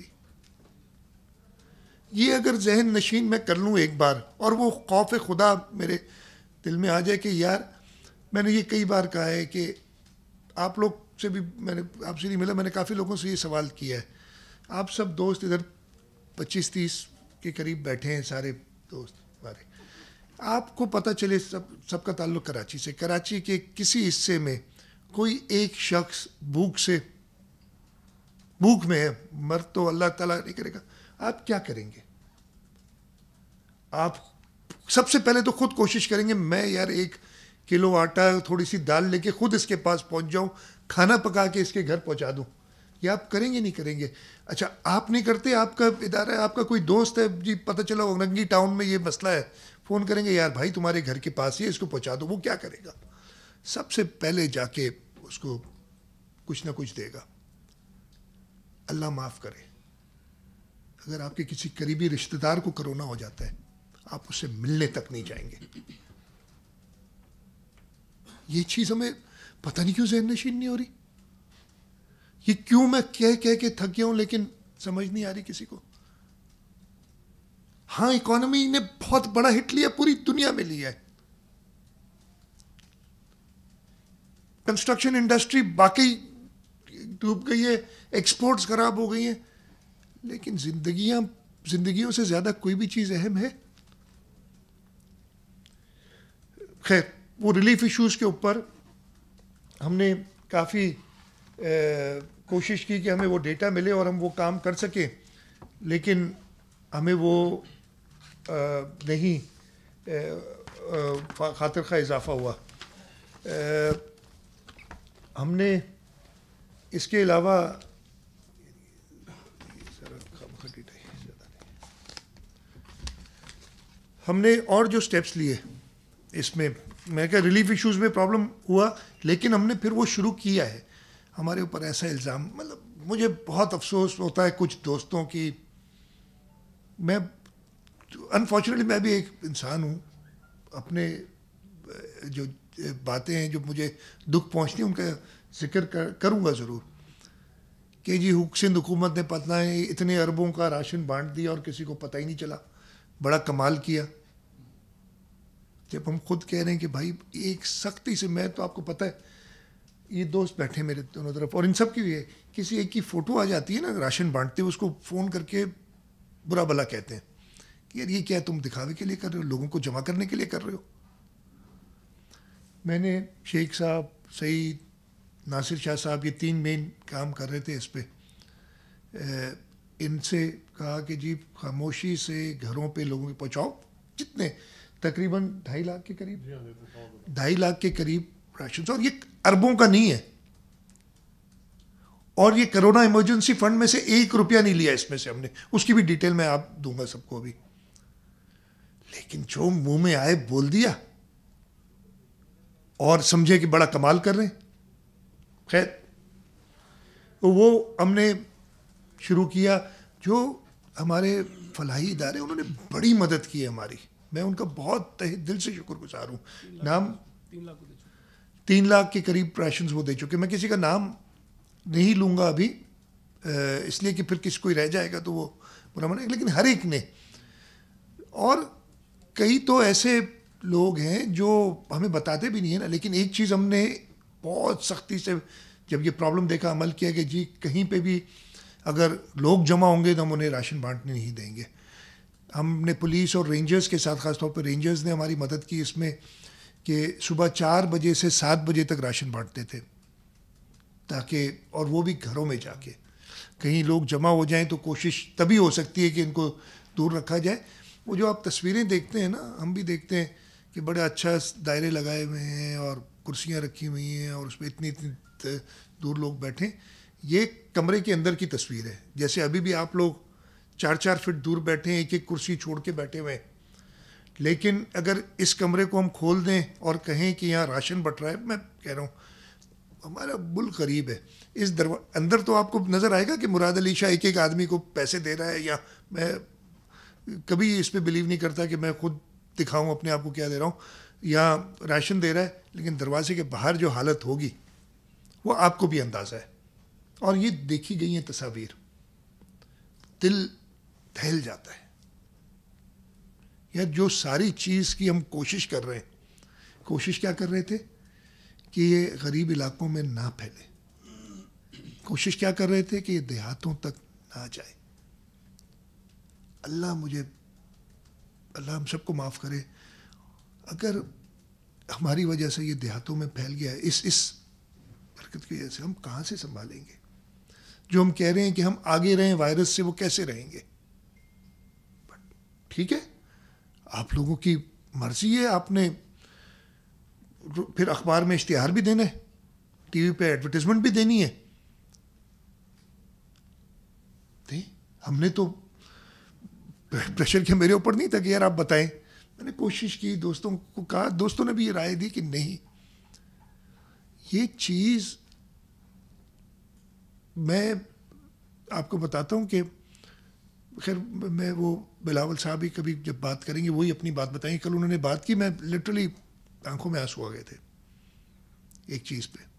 یہ اگر ذہن نشین میں کر لوں ایک بار, اور وہ خوف خدا میرے دل میں آ جائے کہ یار, میں نے یہ کئی بار کہا ہے کہ آپ لوگ سے بھی, میں نے آپ سے نہیں ملا, میں نے کافی لوگوں سے یہ سوال کیا ہے. آپ سب دوست ادھر پچیس تیس کے قریب بیٹھے ہیں, سارے دوست ہمارے. آپ کو پتہ چلے سب سب کا تعلق کراچی سے, کراچی کے کسی حصے میں کوئی ایک شخص بھوک سے بھوک میں ہے, مر تو اللہ تعالیٰ نہیں کرے گا, آپ کیا کریں گے؟ آپ سب سے پہلے تو خود کوشش کریں گے میں یار ایک کلو آٹا تھوڑی سی دال لے کے خود اس کے پاس پہنچ جاؤں, کھانا پکا کے اس کے گھر پہنچا دوں. یہ آپ کریں گے نہیں کریں گے؟ اچھا آپ نہیں کرتے, آپ کا ادارہ ہے, آپ کا کوئی دوست ہے جی, پتہ چلا اورنگی ٹاؤن میں یہ مسئلہ ہے, فون کریں گے یار بھائی تمہارے گھر کے پاس ہی ہے, اس کو پہنچا دو. وہ کیا کرے گا؟ سب سے پہلے جا کے اس کو کچھ نہ کچھ دے گا. اللہ معاف کرے, اگر آپ کے کسی قریبی رشتہ دار کو کرونا ہو جاتا ہے, آپ اس سے ملنے تک نہیں جائیں گے. یہ چیز ہمیں پتہ نہیں کیوں ذہن نشین نہیں ہو رہی. یہ کیوں میں کہہ کہہ کے تھک گیا ہوں, لیکن سمجھ نہیں آ رہی کسی کو. ہاں اکانومی نے بہت بڑا ہٹ لیا, پوری دنیا میں لیا ہے. کنسٹرکشن انڈسٹری باقی ڈوب گئی ہے, ایکسپورٹس خراب ہو گئی ہیں, لیکن زندگیاں زندگیوں سے زیادہ کوئی بھی چیز اہم ہے؟ خیر, وہ ریلیف ایشوز کے اوپر ہم نے کافی کوشش کی کہ ہمیں وہ ڈیٹا ملے اور ہم وہ کام کر سکیں, لیکن ہمیں وہ نہیں خاطر خواہ اضافہ ہوا. ہم نے اس کے علاوہ ہم نے اور جو سٹیپس لیے اس میں, میں کہ ریلیف ایشوز میں پرابلم ہوا, لیکن ہم نے پھر وہ شروع کیا ہے. ہمارے اوپر ایسا الزام, مطلب مجھے بہت افسوس ہوتا ہے کچھ دوستوں کی. میں انفارچونیٹلی میں بھی ایک انسان ہوں, اپنے جو باتیں ہیں جو مجھے دکھ پہنچتی ہیں ان کا ذکر کروں گا ضرور, کہ جی سندھ حکومت نے پتہ ہے اتنے اربوں کا راشن بانٹ دیا اور کسی کو پتہ ہی نہیں چلا, بڑا کمال کیا. جب ہم خود کہہ رہے ہیں کہ بھائی ایک سختی سے, میں تو آپ کو پتہ ہے یہ دوست بیٹھے میرے دونوں طرف, اور ان سب کی بھی ہے, کسی ایک کی فوٹو آ جاتی ہے نا راشن بانٹتے ہوئے, اس کو فون کر کے برا بلا کہتے ہیں کہ یار یہ کیا تم دکھاوے کے لیے کر رہے ہو, لوگوں کو جمع کرنے کے لیے کر رہے ہو. میں نے شیخ صاحب, سعید, ناصر شاہ صاحب, یہ تین مین کام کر رہے تھے اس پہ, ان سے کہا کہ جی خاموشی سے گھروں پہ لوگوں کے پہنچاؤ, جتنے تقریباً ڈھائی لاکھ کے قریب ڈھائی لاکھ کے قریب راشن, اور یہ اربوں کا نہیں ہے. اور یہ کرونا ایمرجنسی فنڈ میں سے ایک روپیہ نہیں لیا اس میں سے ہم نے, اس کی بھی ڈیٹیل میں آپ دوں گا سب کو ابھی. لیکن جو منہ میں آئے بول دیا اور سمجھے کہ بڑا کمال کر رہے ہیں. خیر وہ ہم نے شروع کیا. جو ہمارے فلاحی ادارے انہوں نے بڑی مدد کی ہے ہماری, میں ان کا بہت تہ دل سے شکر گزار ہوں. نام تین لاکھ کے قریب راشنز وہ دے چکے. میں کسی کا نام نہیں لوں گا ابھی, اس لیے کہ پھر کسی کوئی رہ جائے گا تو وہ برا مانے, لیکن ہر ایک نے. اور کئی تو ایسے لوگ ہیں جو ہمیں بتاتے بھی نہیں ہیں نا, لیکن ایک چیز ہم نے بہت سختی سے جب یہ پرابلم دیکھا عمل کیا کہ جی کہیں پہ بھی اگر لوگ جمع ہوں گے تو ہم انہیں راشن بانٹنے نہیں دیں گے. ہم نے پولیس اور رینجرز کے ساتھ, خاص طور پہ رینجرز نے ہماری مدد کی اس میں, کہ صبح چار بجے سے سات بجے تک راشن بانٹتے تھے, تاکہ, اور وہ بھی گھروں میں جا کے, کہیں لوگ جمع ہو جائیں تو کوشش تبھی ہو سکتی ہے کہ ان کو دور رکھا جائے. وہ جو آپ تصویریں دیکھتے ہیں نا, ہم بھی دیکھتے ہیں کہ بڑے اچھا دائرے لگائے ہوئے ہیں اور کرسیاں رکھی ہوئی ہیں اور اس پہ اتنی اتنی دور لوگ بیٹھیں. یہ کمرے کے اندر کی تصویر ہے. جیسے ابھی بھی آپ لوگ چار چار فٹ دور بیٹھے ہیں, ایک ایک کرسی چھوڑ کے بیٹھے ہوئے ہیں, لیکن اگر اس کمرے کو ہم کھول دیں اور کہیں کہ یہاں راشن بٹ رہا ہے, میں کہہ رہا ہوں ہمارا ملک غریب ہے. اس دروا اندر تو آپ کو نظر آئے گا کہ مراد علی شاہ ایک ایک آدمی کو پیسے دے رہا ہے, یا میں کبھی اس پہ بلیو نہیں کرتا کہ میں خود دکھاؤں اپنے آپ کو کیا دے رہا ہوں, یا راشن دے رہا ہے, لیکن دروازے کے باہر جو حالت ہوگی وہ آپ کو بھی اندازہ ہے. اور یہ دیکھی گئی ہیں تصاویر, دل دہل جاتا ہے. یا جو ساری چیز کی ہم کوشش کر رہے ہیں, کوشش کیا کر رہے تھے کہ یہ غریب علاقوں میں نہ پھیلے, کوشش کیا کر رہے تھے کہ یہ دیہاتوں تک نہ جائے. اللہ مجھے اللہ ہم سب کو معاف کرے, اگر ہماری وجہ سے یہ دیہاتوں میں پھیل گیا ہے, اس اس حرکت کی وجہ سے ہم کہاں سے سنبھالیں گے؟ جو ہم کہہ رہے ہیں کہ ہم آگے رہیں وائرس سے, وہ کیسے رہیں گے؟ ٹھیک ہے, آپ لوگوں کی مرضی ہے, آپ نے پھر اخبار میں اشتہار بھی دینا ہے, ٹی وی پہ ایڈورٹیزمنٹ بھی دینی ہے. ہم نے تو پریشر کیا میرے اوپر نہیں تھا کہ یار آپ بتائیں, میں نے کوشش کی, دوستوں کو کہا, دوستوں نے بھی یہ رائے دی کہ نہیں, یہ چیز میں آپ کو بتاتا ہوں کہ خیر میں وہ بلاول صاحب ہی کبھی جب بات کریں گے وہی اپنی بات بتائیں گے. کل انہوں نے بات کی, میں لٹرلی آنکھوں میں آنسو آ گئے تھے ایک چیز پہ.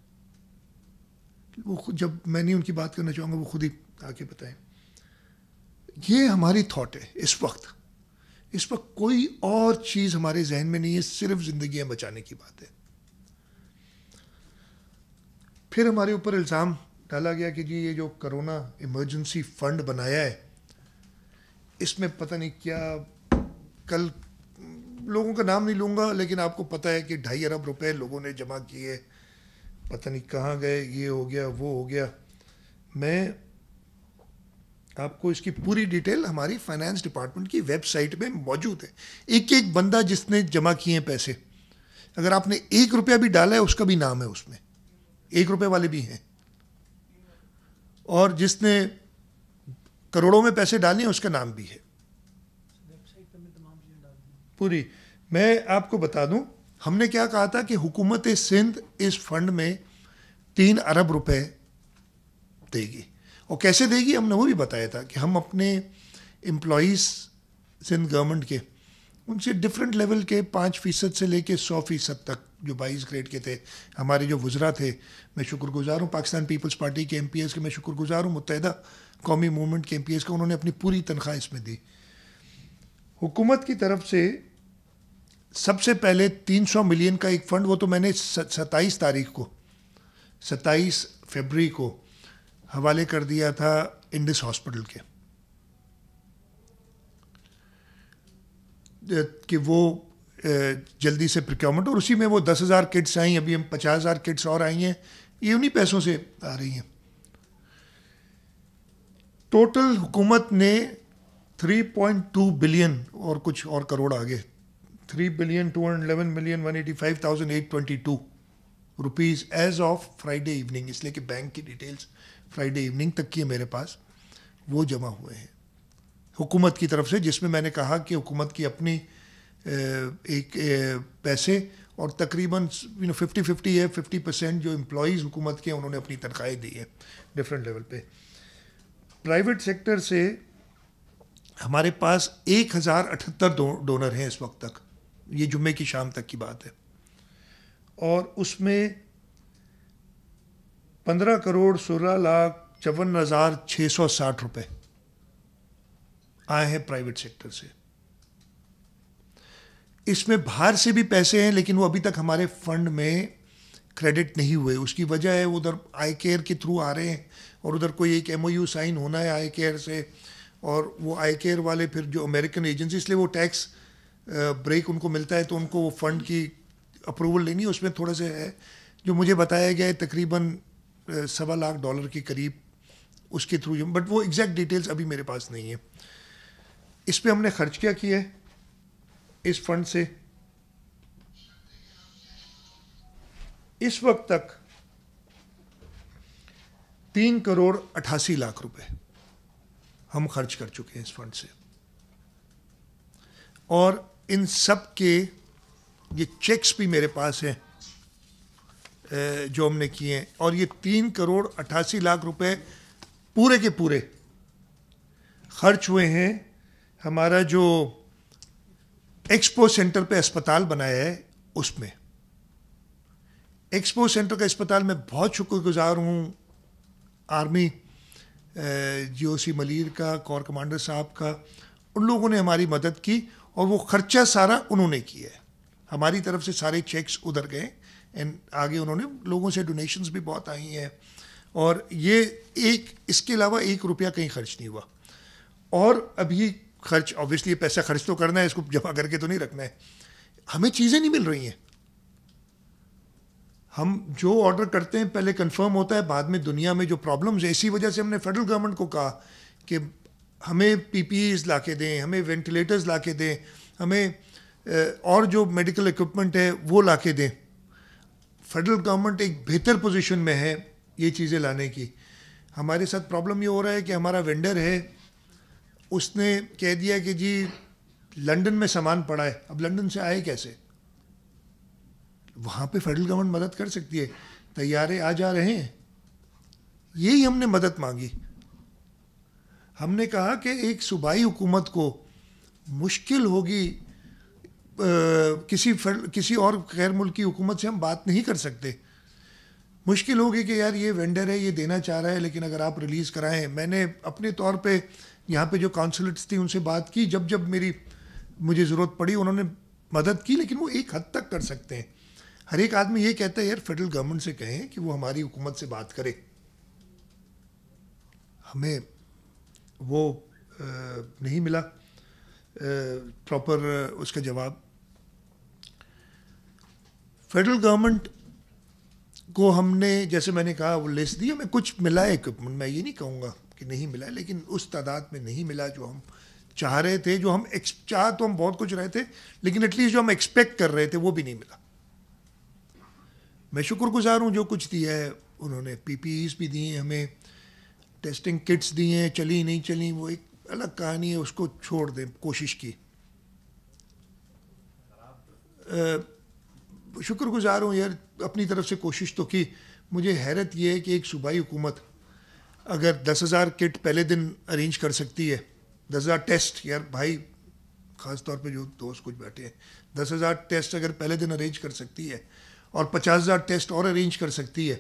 وہ خود, جب میں نہیں ان کی بات کرنا چاہوں گا, وہ خود ہی آ کے بتائیں. یہ ہماری تھاٹ ہے اس وقت. اس وقت کوئی اور چیز ہمارے ذہن میں نہیں ہے, صرف زندگیاں بچانے کی بات ہے. پھر ہمارے اوپر الزام ڈالا گیا کہ جی یہ جو کرونا ایمرجنسی فنڈ بنایا ہے, اس میں پتہ نہیں کیا, کل لوگوں کا نام نہیں لوں گا, لیکن آپ کو پتہ ہے کہ ڈھائی ارب روپے لوگوں نے جمع کیے, پتہ نہیں کہاں گئے, یہ ہو گیا وہ ہو گیا. میں آپ کو اس کی پوری ڈیٹیل ہماری فائنانس ڈپارٹمنٹ کی ویب سائٹ میں موجود ہے. ایک ایک بندہ جس نے جمع کیے ہیں پیسے, اگر آپ نے ایک روپیہ بھی ڈالا ہے اس کا بھی نام ہے اس میں, ایک روپے والے بھی ہیں, اور جس نے کروڑوں میں پیسے ڈالے ہیں اس کا نام بھی ہے پوری. میں آپ کو بتا دوں, ہم نے کیا کہا تھا کہ حکومت سندھ اس فنڈ میں تین ارب روپے دے گی. اور کیسے دے گی ہم نے وہ بھی بتایا تھا کہ ہم اپنے امپلائیز سندھ گورنمنٹ کے, ان سے ڈفرینٹ لیول کے پانچ فیصد سے لے کے سو فیصد تک جو بائیس گریڈ کے تھے, ہمارے جو وزراء تھے, میں شکر گزار ہوں پاکستان پیپلز پارٹی کے ایم پی ایس کے, میں شکر گزار ہوں متحدہ قومی موومنٹ کے ایم پی ایس کا, انہوں نے اپنی پوری تنخواہ اس میں دی. حکومت کی طرف سے سب سے پہلے تین سو ملین کا ایک فنڈ, وہ تو میں نے ستائیس تاریخ کو ستائیس فیبری کو حوالے کر دیا تھا انڈس ہاسپٹل کے, کہ وہ جلدی سے پروکیورمنٹ, اور اسی میں وہ دس ہزار کٹس آئیں, ابھی ہم پچاس ہزار کٹس اور آئی ہیں, یہ انہی پیسوں سے آ رہی ہیں. ٹوٹل حکومت نے تھری پوائنٹ ٹو بلین اور کچھ اور کروڑ آگے, three billion two hundred eleven million one eighty five thousand eight twenty two rupees as of Friday evening, اس لیے کہ بینک کی ڈیٹیلز فرائیڈے ایوننگ تک کی ہے میرے پاس, وہ جمع ہوئے ہیں حکومت کی طرف سے, جس میں میں نے کہا کہ حکومت کی اپنی ایک پیسے, اور تقریباً یو نو ففٹی ففٹی ہے, ففٹی پرسینٹ جو امپلائیز حکومت کے انہوں نے اپنی تنخواہیں دی ہیں ڈفرینٹ لیول پہ. پرائیویٹ سیکٹر سے ہمارے پاس ایک ہزار اٹھہتر ڈونر ہیں اس وقت تک, یہ جمعے کی شام تک کی بات ہے, اور اس میں پندرہ کروڑ سولہ لاکھ چون ہزار چھ سو ساٹھ روپے آئے ہیں پرائیویٹ سیکٹر سے. اس میں باہر سے بھی پیسے ہیں, لیکن وہ ابھی تک ہمارے فنڈ میں کریڈٹ نہیں ہوئے. اس کی وجہ ہے ادھر آئی کیئر کے تھرو آ رہے ہیں, اور ادھر کوئی ایک ایم او یو سائن ہونا ہے آئی کیئر سے, اور وہ آئی کیئر والے پھر جو امریکن ایجنسی, اس لیے وہ ٹیکس بریک ان کو ملتا ہے, تو ان کو وہ فنڈ کی اپروول لینی ہے. اس میں تھوڑا سا ہے جو مجھے بتایا گیا ہے تقریباً سوا لاکھ ڈالر کے قریب اس کے تھرو, بٹ وہ ایگزیکٹ ڈیٹیلز ابھی میرے پاس نہیں ہے. اس پہ ہم نے خرچ کیا کیا ہے اس فنڈ سے اس وقت تک تین کروڑ اٹھاسی لاکھ روپے ہم خرچ کر چکے ہیں اس فنڈ سے. اور ان سب کے یہ چیکس بھی میرے پاس ہیں جو ہم نے کیے ہیں, اور یہ تین کروڑ اٹھاسی لاکھ روپے پورے کے پورے خرچ ہوئے ہیں ہمارا جو ایکسپو سینٹر پہ اسپتال بنایا ہے اس میں. ایکسپو سینٹر کا اسپتال میں بہت شکر گزار ہوں آرمی جی او سی ملیر کا, کور کمانڈر صاحب کا. ان لوگوں نے ہماری مدد کی اور وہ خرچہ سارا انہوں نے کیا ہے. ہماری طرف سے سارے چیکس ادھر گئے اینڈ آگے انہوں نے لوگوں سے ڈونیشنز بھی بہت آئی ہیں, اور یہ ایک اس کے علاوہ ایک روپیہ کہیں خرچ نہیں ہوا. اور ابھی خرچ آبویسلی یہ پیسہ خرچ تو کرنا ہے, اس کو جمع کر کے تو نہیں رکھنا ہے. ہمیں چیزیں نہیں مل رہی ہیں. ہم جو آرڈر کرتے ہیں پہلے کنفرم ہوتا ہے, بعد میں دنیا میں جو پرابلمز ہیں, اسی وجہ سے ہم نے فیڈرل گورنمنٹ کو کہا کہ ہمیں پی پی ایز لا کے دیں, ہمیں وینٹیلیٹرز لا کے دیں, ہمیں اور جو میڈیکل اکوپمنٹ ہے وہ لا کے دیں. فیڈرل گورنمنٹ ایک بہتر پوزیشن میں ہے یہ چیزیں لانے کی. ہمارے ساتھ پرابلم یہ ہو رہا ہے کہ ہمارا وینڈر ہے, اس نے کہہ دیا کہ جی لنڈن میں سامان پڑا ہے, اب لنڈن سے آئے کیسے؟ وہاں پہ فیڈرل گورنمنٹ مدد کر سکتی ہے, طیارے آ جا رہے ہیں. یہی ہم نے مدد مانگی. ہم نے کہا کہ ایک صوبائی حکومت کو مشکل ہوگی, کسی کسی اور غیر ملکی حکومت سے ہم بات نہیں کر سکتے. مشکل ہوگی کہ یار یہ وینڈر ہے, یہ دینا چاہ رہا ہے, لیکن اگر آپ ریلیز کرائیں. میں نے اپنے طور پہ یہاں پہ جو کانسولیٹس تھی ان سے بات کی, جب جب میری مجھے ضرورت پڑی انہوں نے مدد کی, لیکن وہ ایک حد تک کر سکتے ہیں. ہر ایک آدمی یہ کہتا ہے یار فیڈرل گورنمنٹ سے کہیں کہ وہ ہماری حکومت سے بات کرے. ہمیں وہ نہیں ملا پراپر اس کا جواب. فیڈرل گورنمنٹ کو ہم نے جیسے میں نے کہا وہ لسٹ دی, ہمیں کچھ ملا ہے اکوپمنٹ, میں یہ نہیں کہوں گا کہ نہیں ملا, لیکن اس تعداد میں نہیں ملا جو ہم چاہ رہے تھے. جو ہم چاہ تو ہم بہت کچھ رہے تھے, لیکن ایٹ لیسٹ جو ہم ایکسپیکٹ کر رہے تھے وہ بھی نہیں ملا. میں شکر گزار ہوں جو کچھ دیا ہے انہوں نے. پی پی ایز بھی دی ہیں ہمیں, ٹیسٹنگ کٹس دی ہیں, چلی نہیں چلی وہ ایک الگ کہانی ہے, اس کو چھوڑ دیں. کوشش کی, شکر گزار ہوں یار, اپنی طرف سے کوشش تو کی. مجھے حیرت یہ ہے کہ ایک صوبائی حکومت اگر دس ہزار کٹ پہلے دن ارینج کر سکتی ہے, دس ہزار ٹیسٹ, یار بھائی خاص طور پہ جو دوست کچھ بیٹھے ہیں, دس ہزار ٹیسٹ اگر پہلے دن ارینج کر سکتی ہے اور پچاس ہزار ٹیسٹ اور ارینج کر سکتی ہے,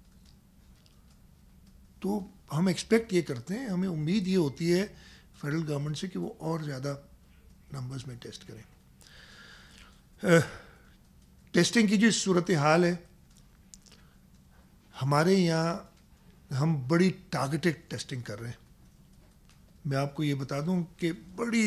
تو ہم ایکسپیکٹ یہ کرتے ہیں, ہمیں امید یہ ہوتی ہے فیڈرل گورنمنٹ سے کہ وہ اور زیادہ نمبرز میں ٹیسٹ کریں. ٹیسٹنگ کی جو صورت حال ہے ہمارے یہاں, ہم بڑی ٹارگیٹڈ ٹیسٹنگ کر رہے ہیں. میں آپ کو یہ بتا دوں کہ بڑی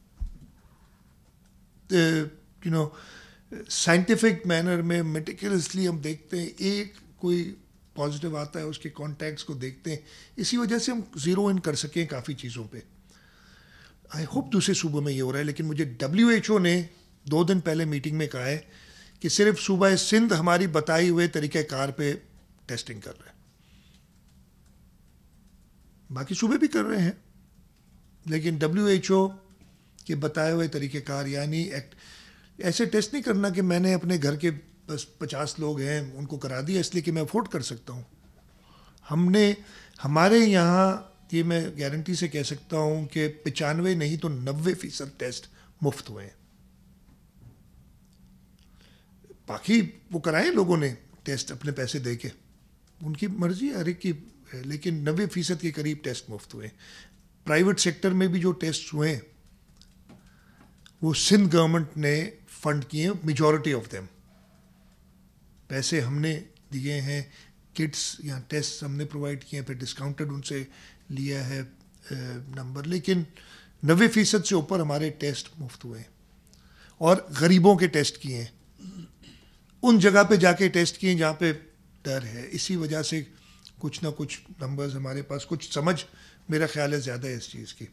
یو نو سائنٹیفک مینر میں میٹیکولسلی ہم دیکھتے ہیں, ایک کوئی پازیٹیو آتا ہے اس کے کانٹیکٹس کو دیکھتے ہیں. اسی وجہ سے ہم زیرو ان کر سکیں کافی چیزوں پہ. آئی ہوپ دوسرے صوبوں میں یہ ہو رہا ہے, لیکن مجھے ڈبلیو ایچ او نے دو دن پہلے میٹنگ میں کہا ہے کہ صرف صوبہ سندھ ہماری بتائی ہوئے طریقہ کار پہ ٹیسٹنگ کر رہے ہیں, باقی صوبے بھی کر رہے ہیں, لیکن ڈبلیو ایچ او کے بتائے ہوئے طریقہ کار, یعنی ایسے ٹیسٹ نہیں کرنا کہ میں نے اپنے گھر کے بس پچاس لوگ ہیں ان کو کرا دیا اس لیے کہ میں افورڈ کر سکتا ہوں. ہم نے ہمارے یہاں یہ میں گارنٹی سے کہہ سکتا ہوں کہ پچانوے نہیں تو نوے فیصد ٹیسٹ مفت ہوئے ہیں. باقی وہ کرائے لوگوں نے ٹیسٹ اپنے پیسے دے کے, ان کی مرضی ہر ایک کی, لیکن نوے فیصد کے قریب ٹیسٹ مفت ہوئے. پرائیویٹ سیکٹر میں بھی جو ٹیسٹ ہوئے ہیں وہ سندھ گورنمنٹ نے فنڈ کیے ہیں, میجورٹی آف دیم. پیسے ہم نے دیے ہیں, کٹس یا ٹیسٹ ہم نے پرووائڈ کیے ہیں, پھر ڈسکاؤنٹڈ ان سے لیا ہے نمبر, لیکن نوے فیصد سے اوپر ہمارے ٹیسٹ مفت ہوئے ہیں. اور غریبوں کے ٹیسٹ کیے ہیں, ان جگہ پہ جا کے ٹیسٹ کیے جہاں پہ ڈر ہے. اسی وجہ سے کچھ نہ کچھ نمبرز ہمارے پاس, کچھ سمجھ میرا خیال ہے زیادہ ہے اس چیز کی.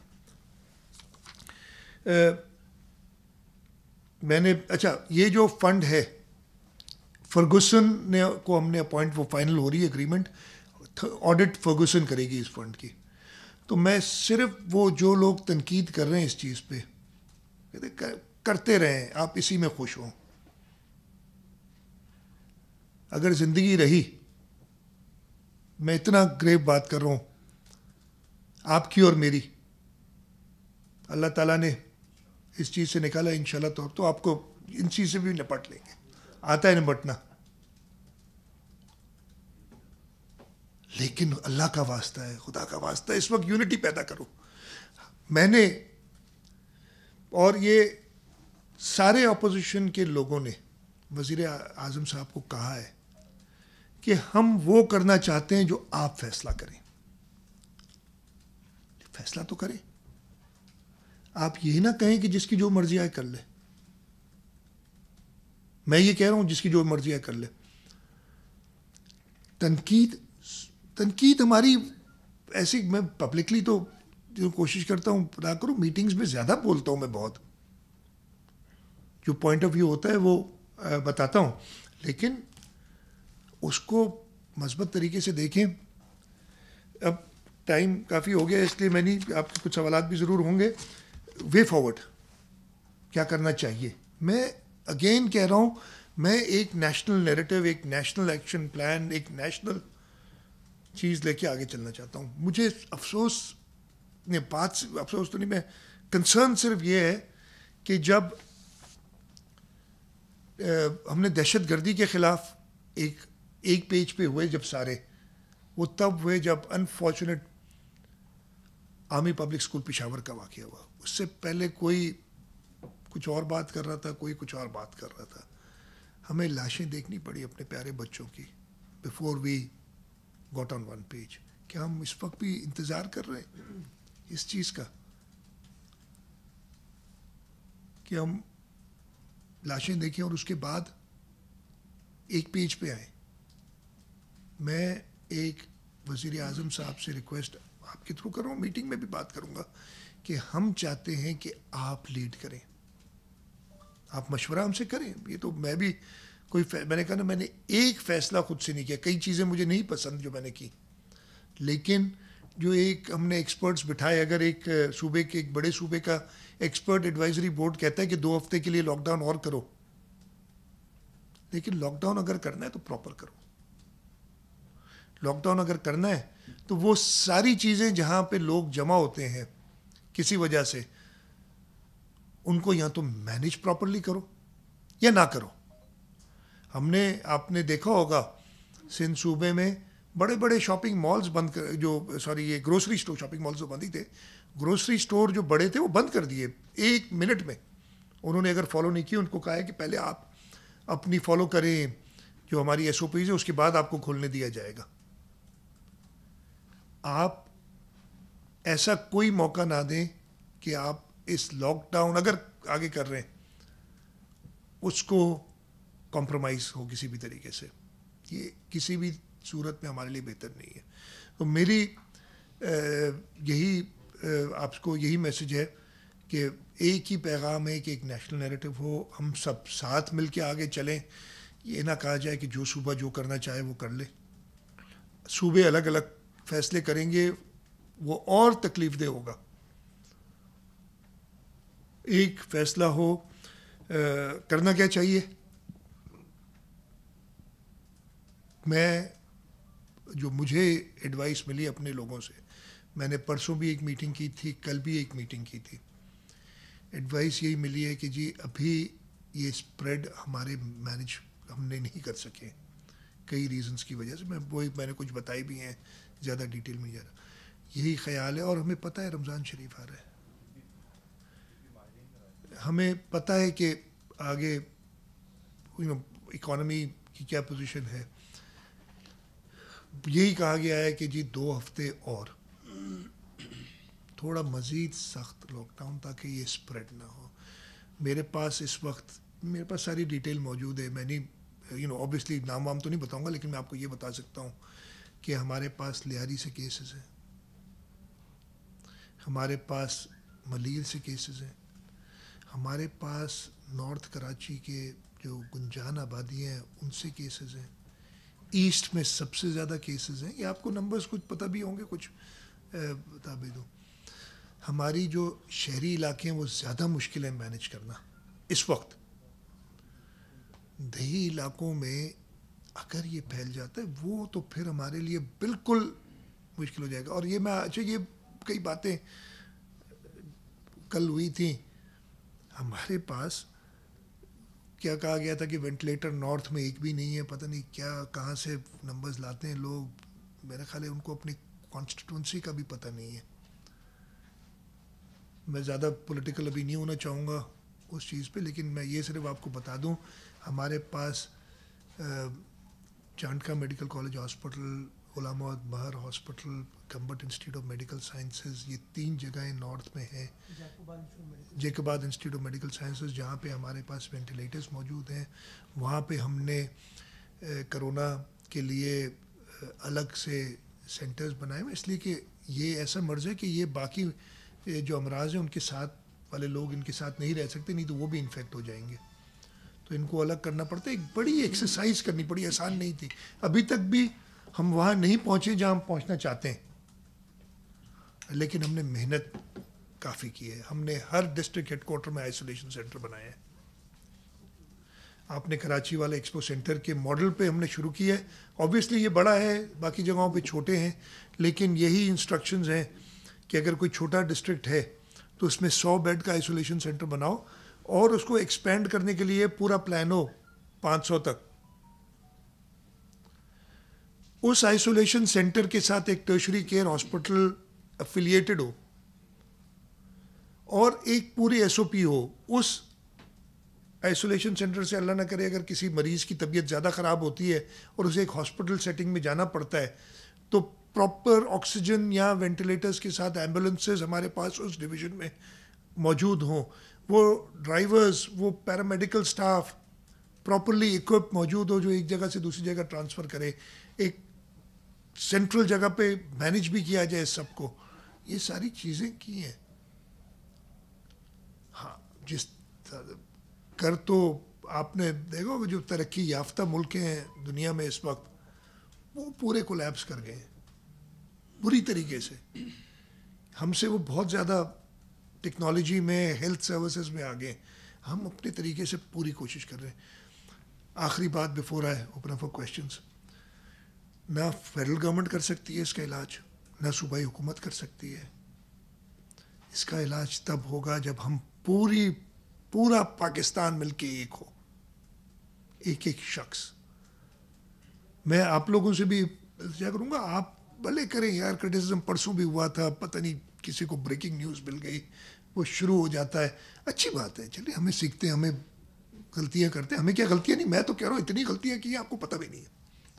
میں نے اچھا یہ جو فنڈ ہے فرگوسن نے کو ہم نے اپوائنٹ, وہ فائنل ہو رہی ہے اگریمنٹ, آڈٹ فرگوسن کرے گی اس فنڈ کی. تو میں صرف وہ جو لوگ تنقید کر رہے ہیں اس چیز پہ کہتے کرتے رہیں, آپ اسی میں خوش ہوں. اگر زندگی رہی, میں اتنا گریو بات کر رہا ہوں آپ کی اور میری, اللہ تعالیٰ نے اس چیز سے نکالا انشاءاللہ طور تو آپ کو ان چیز سے بھی نپٹ لیں گے. آتا ہے نپٹنا, لیکن اللہ کا واسطہ ہے, خدا کا واسطہ ہے, اس وقت یونٹی پیدا کرو. میں نے اور یہ سارے اپوزیشن کے لوگوں نے وزیر اعظم صاحب کو کہا ہے کہ ہم وہ کرنا چاہتے ہیں جو آپ فیصلہ کریں. فیصلہ تو کریں, آپ یہی نہ کہیں کہ جس کی جو مرضی آئے کر لے. میں یہ کہہ رہا ہوں جس کی جو مرضی آئے کر لے. تنقید تنقید ہماری ایسی, میں پبلکلی تو جو کوشش کرتا ہوں نہ کروں, میٹنگز میں زیادہ بولتا ہوں میں بہت, جو پوائنٹ آف ویو ہوتا ہے وہ بتاتا ہوں, لیکن اس کو مثبت طریقے سے دیکھیں. اب ٹائم کافی ہو گیا اس لیے میں نہیں, آپ کے کچھ سوالات بھی ضرور ہوں گے. وے فارورڈ کیا کرنا چاہیے. میں اگین کہہ رہا ہوں, میں ایک نیشنل نیریٹو, ایک نیشنل ایکشن پلان, ایک نیشنل چیز لے کے آگے چلنا چاہتا ہوں. مجھے افسوس نے بات افسوس تو نہیں, میں کنسرن صرف یہ ہے کہ جب ہم نے دہشت گردی کے خلاف ایک ایک پیج پہ ہوئے, جب سارے وہ تب ہوئے جب unfortunate army public school Peshawar کا واقعہ ہوا. اس سے پہلے کوئی کچھ اور بات کر رہا تھا, کوئی کچھ اور بات کر رہا تھا. ہمیں لاشیں دیکھنی پڑی اپنے پیارے بچوں کی before we got on one page. کیا ہم اس وقت بھی انتظار کر رہے ہیں اس چیز کا کہ ہم لاشیں دیکھیں اور اس کے بعد ایک پیج پہ آئیں؟ میں ایک وزیر اعظم صاحب سے ریکویسٹ آپ کے تھرو کر رہا ہوں, میٹنگ میں بھی بات کروں گا, کہ ہم چاہتے ہیں کہ آپ لیڈ کریں, آپ مشورہ ہم سے کریں. یہ تو میں بھی کوئی میں نے کہا نا, میں نے ایک فیصلہ خود سے نہیں کیا, کئی چیزیں مجھے نہیں پسند جو میں نے کی, لیکن جو ایک ہم نے ایکسپرٹس بٹھائے, اگر ایک صوبے کے ایک بڑے صوبے کا ایکسپرٹ ایڈوائزری بورڈ کہتا ہے کہ دو ہفتے کے لیے لاک ڈاؤن اور کرو, لیکن لاک ڈاؤن اگر کرنا ہے تو پراپر کرو. لاک ڈاؤن اگر کرنا ہے تو وہ ساری چیزیں جہاں پہ لوگ جمع ہوتے ہیں کسی وجہ سے, ان کو یا تو مینیج پراپرلی کرو یا نہ کرو. ہم نے آپ نے دیکھا ہوگا سندھ صوبے میں بڑے بڑے شاپنگ مالز بند کر, جو سوری یہ گروسری اسٹور, شاپنگ مالز تو بند ہی تھے, گروسری اسٹور جو بڑے تھے وہ بند کر دیے ایک منٹ میں. انہوں نے اگر فالو نہیں کی, ان کو کہا ہے کہ پہلے آپ اپنی فالو کریں جو ہماری ایس او پیز ہے, اس کے بعد آپ کو کھولنے دیا جائے گا. آپ ایسا کوئی موقع نہ دیں کہ آپ اس لاک ڈاؤن اگر آگے کر رہے ہیں اس کو کمپرومائز ہو کسی بھی طریقے سے. یہ کسی بھی صورت میں ہمارے لیے بہتر نہیں ہے. تو میری یہی آپ کو یہی میسج ہے کہ ایک ہی پیغام ہے کہ ایک نیشنل نیریٹو ہو, ہم سب ساتھ مل کے آگے چلیں. یہ نہ کہا جائے کہ جو صوبہ جو کرنا چاہے وہ کر لے. صوبے الگ الگ فیصلے کریں گے وہ اور تکلیف دہ ہوگا. ایک فیصلہ ہو, کرنا کیا چاہیے. میں جو مجھے ایڈوائس ملی اپنے لوگوں سے, میں نے پرسوں بھی ایک میٹنگ کی تھی, کل بھی ایک میٹنگ کی تھی, ایڈوائس یہی ملی ہے کہ جی ابھی یہ اسپریڈ ہمارے مینیج ہم نے نہیں کر سکے کئی ریزنس کی وجہ سے. میں وہی میں نے کچھ بتائی بھی ہیں, زیادہ ڈیٹیل میں جا رہا. یہی خیال ہے, اور ہمیں پتہ ہے رمضان شریف آ رہا ہے, ہمیں پتہ ہے کہ آگے اکانومی کی کیا پوزیشن ہے. یہی کہا گیا ہے کہ جی دو ہفتے اور تھوڑا مزید سخت لاک ڈاؤن تاکہ یہ اسپریڈ نہ ہو. میرے پاس اس وقت میرے پاس ساری ڈیٹیل موجود ہے. میں نہیں یو نو اوبیسلی نام وام تو نہیں بتاؤں گا, لیکن میں آپ کو یہ بتا سکتا ہوں کہ ہمارے پاس لیاری سے کیسز ہیں, ہمارے پاس ملیر سے کیسز ہیں, ہمارے پاس نارتھ کراچی کے جو گنجان آبادی ہیں ان سے کیسز ہیں. ایسٹ میں سب سے زیادہ کیسز ہیں. یہ آپ کو نمبرز کچھ پتہ بھی ہوں گے, کچھ بتا بھی دوں. ہماری جو شہری علاقے ہیں وہ زیادہ مشکل ہے مینیج کرنا اس وقت. دیہی علاقوں میں اگر یہ پھیل جاتا ہے وہ تو پھر ہمارے لیے بالکل مشکل ہو جائے گا. اور یہ میں اچھا یہ کئی باتیں کل ہوئی تھیں ہمارے پاس, کیا کہا گیا تھا کہ وینٹیلیٹر نارتھ میں ایک بھی نہیں ہے, پتہ نہیں کیا کہاں سے نمبرز لاتے ہیں لوگ. میرا خیال ہے ان کو اپنی کانسٹیٹوئنسی کا بھی پتہ نہیں ہے. میں زیادہ پولیٹیکل ابھی نہیں ہونا چاہوں گا اس چیز پہ, لیکن میں یہ صرف آپ کو بتا دوں ہمارے پاس Chandka medical college hospital, Ghulam Muhammad Bahar hospital, Gambat institute of medical sciences, یہ تین جگہیں نارتھ میں ہیں. Jacobabad institute of medical sciences جہاں پہ ہمارے پاس وینٹیلیٹرز موجود ہیں. وہاں پہ ہم نے کرونا کے لیے الگ سے سینٹرز بنائے ہوئے, اس لیے کہ یہ ایسا مرض ہے کہ یہ باقی جو امراض ہیں ان کے ساتھ والے لوگ ان کے ساتھ نہیں رہ سکتے, نہیں تو وہ بھی انفیکٹ ہو جائیں گے. تو ان کو الگ کرنا پڑتا ہے. ایک بڑی ایکسرسائز کرنی پڑی, آسان نہیں تھی. ابھی تک بھی ہم وہاں نہیں پہنچے جہاں ہم پہنچنا چاہتے ہیں, لیکن ہم نے محنت کافی کی ہے. ہم نے ہر ڈسٹرکٹ ہیڈ کوارٹر میں آئسولیشن سینٹر بنائے ہیں. آپ نے کراچی والے ایکسپو سینٹر کے ماڈل پہ ہم نے شروع کیا ہے. اوبویسلی یہ بڑا ہے, باقی جگہوں پہ چھوٹے ہیں, لیکن یہی انسٹرکشنز ہیں کہ اگر کوئی چھوٹا ڈسٹرکٹ ہے تو اس میں سو بیڈ کا آئسولیشن سینٹر بناؤ اور اس کو ایکسپینڈ کرنے کے لیے پورا پلان ہو پانچ سو تک. اس آئسولیشن سینٹر کے ساتھ ایک ٹرشری کیئر ہاسپٹل افیلیٹڈ ہو اور ایک پوری ایس او پی ہو. اس آئسولیشن سینٹر سے اللہ نہ کرے اگر کسی مریض کی طبیعت زیادہ خراب ہوتی ہے اور اسے ایک ہاسپٹل سیٹنگ میں جانا پڑتا ہے تو پراپر آکسیجن یا وینٹیلیٹرز کے ساتھ ایمبولینسز ہمارے پاس اس ڈویژن میں موجود ہوں. وہ ڈرائیورز, وہ پیرامیڈیکل سٹاف پراپرلی اکوپ موجود ہو جو ایک جگہ سے دوسری جگہ ٹرانسفر کرے. ایک سینٹرل جگہ پہ مینیج بھی کیا جائے سب کو. یہ ساری چیزیں کی ہیں. ہاں, جس کر تو آپ نے دیکھو جو ترقی یافتہ ملک ہیں دنیا میں اس وقت وہ پورے کولیپس کر گئے ہیں بری طریقے سے. ہم سے وہ بہت زیادہ ٹیکنالوجی میں, ہیلتھ سروسز میں آگے. ہم اپنے طریقے سے پوری کوشش کر رہے ہیں. آخری بات before I open up for questions, نہ فیڈرل گورنمنٹ کر سکتی ہے اس کا علاج, نہ صوبائی حکومت کر سکتی ہے. اس کا علاج تب ہوگا جب ہم پوری پورا پاکستان مل کے ایک ہو, ایک ایک شخص. میں آپ لوگوں سے بھی التجا کروں گا, آپ بھلے کریں یار, کرٹیسزم پرسوں بھی ہوا تھا, پتہ نہیں کسی کو بریکنگ نیوز مل گئی, وہ شروع ہو جاتا ہے. اچھی بات ہے, چلیے ہمیں سیکھتے ہیں, ہمیں غلطیاں کرتے ہیں. ہمیں کیا غلطیاں نہیں, میں تو کہہ رہا ہوں اتنی غلطیاں کی ہیں آپ کو پتہ بھی نہیں ہے.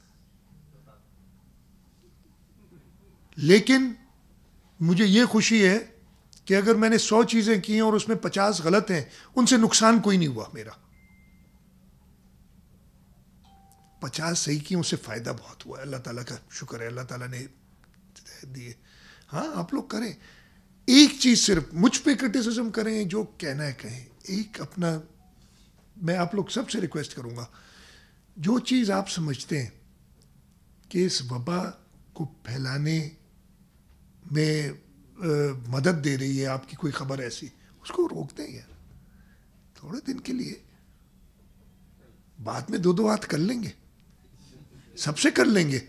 لیکن مجھے یہ خوشی ہے کہ اگر میں نے سو چیزیں کی ہیں اور اس میں پچاس غلط ہیں, ان سے نقصان کوئی نہیں ہوا میرا. پچاس صحیح کی, اس سے فائدہ بہت ہوا ہے. اللہ تعالیٰ کا شکر ہے, اللہ تعالیٰ نے دیے. ہاں آپ لوگ کریں. ایک چیز صرف مجھ پہ کرٹیسزم کریں, جو کہنا ہے کہیں. ایک اپنا میں آپ لوگ سب سے ریکویسٹ کروں گا, جو چیز آپ سمجھتے ہیں کہ اس وبا کو پھیلانے میں مدد دے رہی ہے, آپ کی کوئی خبر ایسی, اس کو روک دیں یار تھوڑے دن کے لیے. بعد میں دو دو ہاتھ کر لیں گے, سب سے کر لیں گے.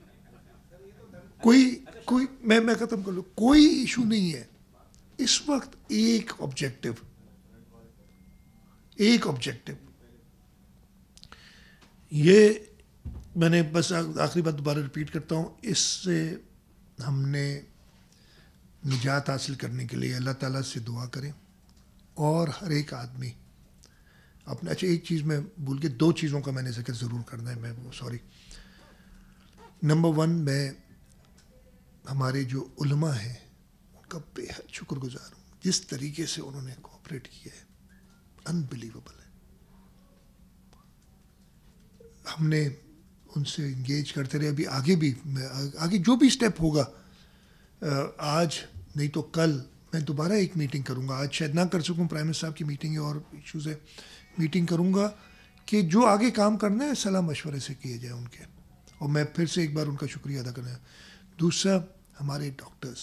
کوئی کوئی میں میں ختم کر لوں, کوئی ایشو نہیں ہے اس وقت. ایک آبجیکٹو ایک آبجیکٹو یہ میں نے بس آخری بات دوبارہ ریپیٹ کرتا ہوں, اس سے ہم نے نجات حاصل کرنے کے لیے اللہ تعالیٰ سے دعا کریں, اور ہر ایک آدمی اپنے. اچھا ایک چیز میں بھول کے, دو چیزوں کا میں نے ذکر ضرور کرنا ہے, میں سوری. نمبر ون, میں ہمارے جو علماء ہیں ان کا بے حد شکر گزار ہوں. جس طریقے سے انہوں نے کوآپریٹ کیا ہے انبلیویبل ہے. ہم نے ان سے انگیج کرتے رہے, ابھی آگے بھی آگے جو بھی اسٹیپ ہوگا, آج نہیں تو کل میں دوبارہ ایک میٹنگ کروں گا. آج شاید نہ کر سکوں, پرائم منسٹر صاحب کی میٹنگ ہے اور ایشوز ہے, میٹنگ کروں گا کہ جو آگے کام کرنا ہے صلاح مشورے سے کیے جائے ان کے. اور میں پھر سے ایک بار ان کا شکریہ ادا کرنا ہے. دوسرا ہمارے ڈاکٹرز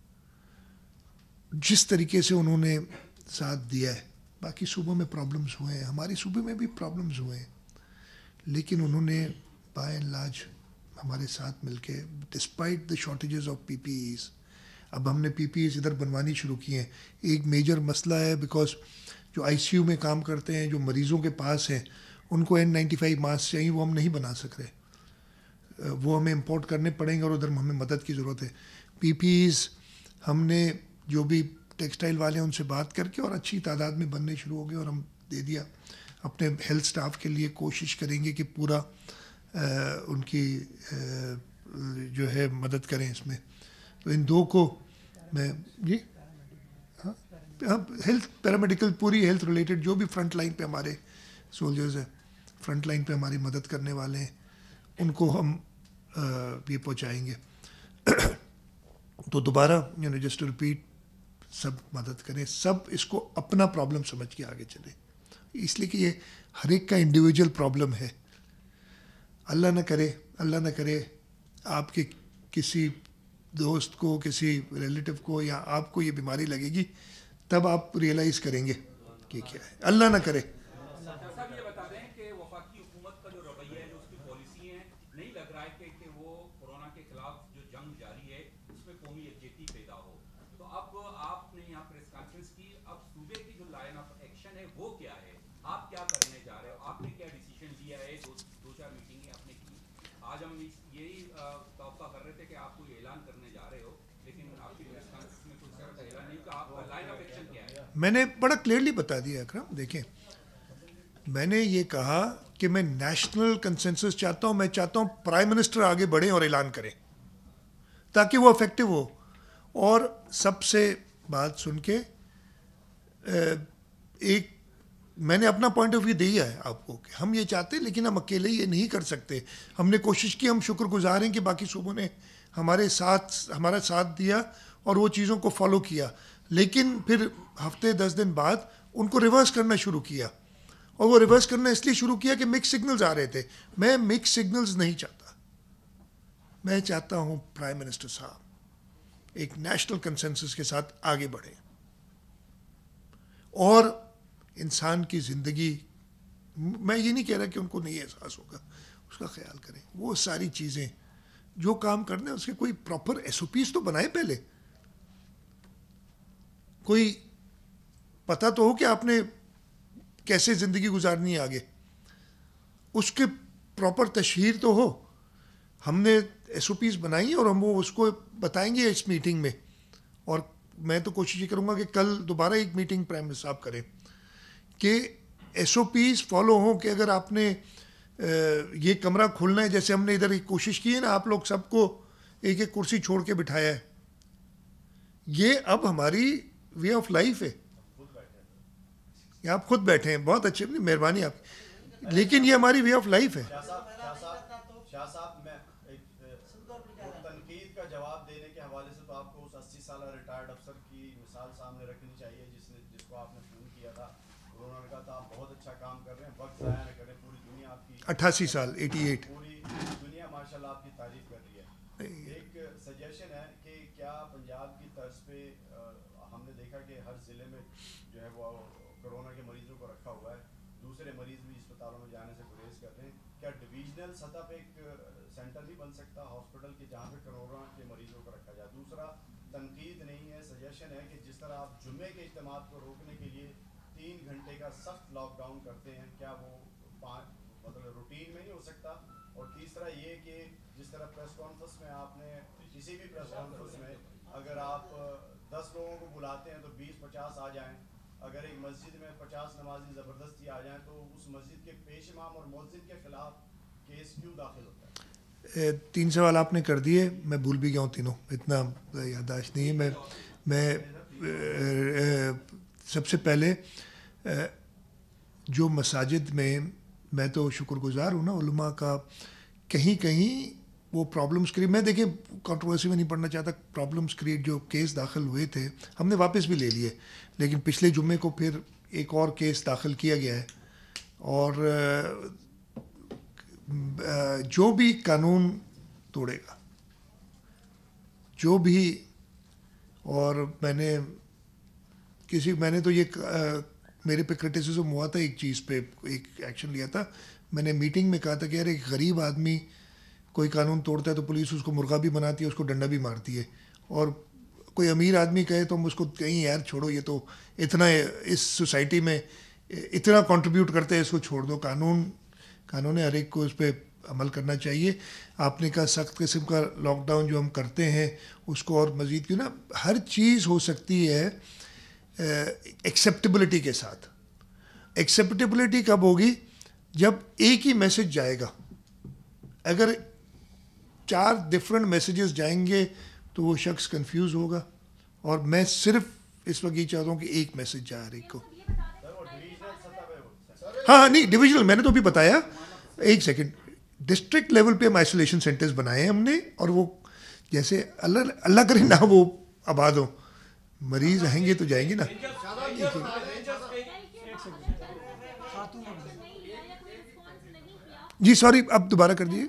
جس طریقے سے انہوں نے ساتھ دیا ہے. باقی صوبوں میں پرابلمز ہوئے ہیں, ہماری صوبے میں بھی پرابلمز ہوئے ہیں, لیکن انہوں نے بائی اینڈ لارج ہمارے ساتھ مل کے despite the shortages of P P Es. اب ہم نے پی پی ایز ادھر بنوانی شروع کی ہیں. ایک میجر مسئلہ ہے بیکاز جو آئی سی یو میں کام کرتے ہیں, جو مریضوں کے پاس ہیں, ان کو این نائنٹی فائیو ماسک چاہیے, وہ ہم نہیں بنا سک رہے, وہ ہمیں امپورٹ کرنے پڑیں گے اور ادھر ہمیں مدد کی ضرورت ہے. پی پی ایز ہم نے جو بھی ٹیکسٹائل والے ہیں ان سے بات کر کے اور اچھی تعداد میں بننے شروع ہو گئے اور ہم دے دیا. اپنے ہیلتھ سٹاف کے لیے کوشش کریں گے کہ پورا ان کی جو ہے مدد کریں اس میں. تو ان دو کو میں جی ہاں ہیلتھ پیرامیڈیکل پوری ہیلتھ ریلیٹڈ جو بھی فرنٹ لائن پہ ہمارے سولجرز ہیں, فرنٹ لائن پہ ہماری مدد کرنے والے ہیں, ان کو ہم یہ پہنچائیں گے. تو دوبارہ you know just to repeat, سب مدد کریں, سب اس کو اپنا پرابلم سمجھ کے آگے چلیں, اس لیے کہ یہ ہر ایک کا انڈیویجول پرابلم ہے. اللہ نہ کرے اللہ نہ کرے آپ کے کسی دوست کو, کسی ریلیٹو کو یا آپ کو یہ بیماری لگے گی, تب آپ ریئلائز کریں گے کہ کیا ہے. اللہ نہ کرے. صاحب یہ بتا دیں کہ وفاقی حکومت کا جو رویہ ہے, جو اس کی پالیسی ہے, نہیں لگ رہا ہے کہ وہ کورونا کے خلاف جو جنگ جاری ہے اس میں قومی یکجہتی پیدا ہو. تو اب آپ نے یہاں پریس کانفرنس کی, اب صوبے کی جو لائن آف ایکشن ہے وہ کیا ہے, آپ کیا کرنے جا رہے ہو, آپ نے کیا ڈیسیژن لیا ہے؟ دو دو چار میٹنگیں آپ نے کی. آج ہم یہی توقع کر رہے تھے کہ آپ کوئی اعلان کرنے جا رہے ہو, لیکن آپ کی پریس کانفرنس میں کوئی اس طرح کا اعلان نہیں, کہ آپ کا لائن آف ایکشن کیا ہے. میں نے بڑا کلیئرلی بتا دیا اکرم. دیکھیں, میں نے یہ کہا کہ میں نیشنل کنسنسس چاہتا ہوں. میں چاہتا ہوں پرائم منسٹر آگے بڑھیں اور اعلان کریں تاکہ وہ افیکٹو ہو, اور سب سے بات سن کے ایک میں نے اپنا پوائنٹ آف ویو دیا ہے آپ کو کہ ہم یہ چاہتے ہیں, لیکن ہم اکیلے یہ نہیں کر سکتے. ہم نے کوشش کی, ہم شکر گزار ہیں کہ باقی صوبوں نے ہمارے ساتھ ہمارا ساتھ دیا اور وہ چیزوں کو فالو کیا, لیکن پھر ہفتے دس دن بعد ان کو ریورس کرنا شروع کیا, اور وہ ریورس کرنا اس لیے شروع کیا کہ مکس سگنلز آ رہے تھے. میں مکس سگنلز نہیں چاہتا. میں چاہتا ہوں پرائم منسٹر صاحب ایک نیشنل کنسنسس کے ساتھ آگے بڑھیں اور انسان کی زندگی, میں یہ نہیں کہہ رہا کہ ان کو نہیں احساس ہوگا, اس کا خیال کریں. وہ ساری چیزیں جو کام کرنا ہے اس کے کوئی پراپر ایس او پیز تو بنائیں, پہلے کوئی پتہ تو ہو کہ آپ نے کیسے زندگی گزارنی ہے آگے, اس کے پراپر تشہیر تو ہو. ہم نے ایس او پیز بنائی اور ہم وہ اس کو بتائیں گے اس میٹنگ میں, اور میں تو کوشش یہ کروں گا کہ کل دوبارہ ایک میٹنگ پرائم منسٹر صاحب کریں کہ ایس او پیز فالو ہوں, کہ اگر آپ نے یہ کمرہ کھولنا ہے, جیسے ہم نے ادھر ایک کوشش کی ہے نا, آپ لوگ سب کو ایک ایک کرسی چھوڑ کے بٹھایا ہے, یہ اب ہماری وے آف لائف ہے. آپ خود بیٹھے ہیں, بہت اچھے, مہربانی آپ کی, لیکن یہ ہماری وے آف لائف ہے. شاہ صاحب, میں تنقید کا جواب دینے کے حوالے سے تو آپ کو اس اسی سالہ ریٹائرڈ افسر کی مثال سامنے رکھنی چاہیے جس نے جس کو آپ نے فون کیا تھا. انہوں نے کہا تھا آپ بہت اچھا کام کر رہے ہیں, وقت ضائع نہ کریں, پوری دنیا آپ کی اٹھاسی سال ایٹی ایٹ پوری دنیا ماشاء اللہ آپ کی تعریف کر رہی ہے. ایک سجیشن ہے کہ کیا پنجاب کی طرز پہ, ہم نے دیکھا کہ ہر ضلع میں جو ہے وہ کورونا کے مریضوں کو رکھا ہوا ہے, دوسرے مریض بھی اسپتالوں میں جانے سے گریز کر رہے ہیں, کیا ڈویژنل سطح پہ ایک سینٹر نہیں بن سکتا ہاسپٹل کے جہاں پہ کورونا کے مریضوں کو رکھا جائے؟ دوسرا, تنقید نہیں ہے, سجیشن ہے کہ جس طرح آپ جمعے کے اجتماعات کو روکنے کے لیے تین گھنٹے کا سخت لاک ڈاؤن کرتے ہیں, کیا وہ پانچ مطلب روٹین میں نہیں ہو سکتا؟ اور تیسرا یہ کہ جس طرح پریس کانفرنس میں آپ نے کسی بھی پریس کانفرنس میں اگر آپ دس لوگوں کو بلاتے ہیں تو بیس پچاس آ جائیں, اگر ایک مسجد میں پچاس نمازی زبردستی آ جائیں تو اس مسجد کے پیش امام اور مؤذن کے خلاف کیس کیوں داخل ہوتا ہے؟ تین سوال آپ نے کر دیے, میں بھول بھی گیا ہوں تینوں, اتنا یادداشت نہیں ہے. میں میں سب سے پہلے جو مساجد میں, میں تو شکر گزار ہوں نا علماء کا, کہیں کہیں وہ پرابلمس کریٹ, میں دیکھیں کنٹروورسی میں نہیں پڑھنا چاہتا, پرابلمس کریٹ جو کیس داخل ہوئے تھے ہم نے واپس بھی لے لیے, لیکن پچھلے جمعے کو پھر ایک اور کیس داخل کیا گیا ہے, اور جو بھی قانون توڑے گا، جو بھی، اور میں نے کسی میں نے تو یہ میرے پہ کرٹیسزم ہوا تھا ایک چیز پہ، ایک ایکشن لیا تھا، میں نے میٹنگ میں کہا تھا کہ یار ایک غریب آدمی کوئی قانون توڑتا ہے تو پولیس اس کو مرغا بھی بناتی ہے، اس کو ڈنڈا بھی مارتی ہے، اور کوئی امیر آدمی کہے تو ہم اس کو کہیں یار چھوڑو، یہ تو اتنا اس سوسائٹی میں اتنا کنٹریبیوٹ کرتے ہیں، اس کو چھوڑ دو. قانون قانون ہر ایک کو اس پہ عمل کرنا چاہیے. آپ نے کہا سخت قسم کا لاک ڈاؤن جو ہم کرتے ہیں اس کو اور مزید کیوں نا، ہر چیز ہو سکتی ہے ایکسیپٹیبلٹی کے ساتھ. ایکسیپٹیبلٹی کب ہوگی؟ جب ایک ہی میسج جائے گا. اگر چار ڈفرینٹ میسیجز جائیں گے تو وہ شخص کنفیوز ہوگا، اور میں صرف اس وقت یہ چاہتا ہوں کہ ایک میسج جائے ہر ایک کو. ہاں نہیں ڈویژنل، میں نے تو ابھی بتایا. ایک سیکنڈ، ڈسٹرکٹ لیول پہ ہم آئسولیشن سینٹرز بنائے ہیں ہم نے، اور وہ جیسے اللہ اللہ کرے نہ وہ آباد ہوں، مریض آئیں گے تو جائیں گے نا. جی سوری، اب دوبارہ کر دیجیے.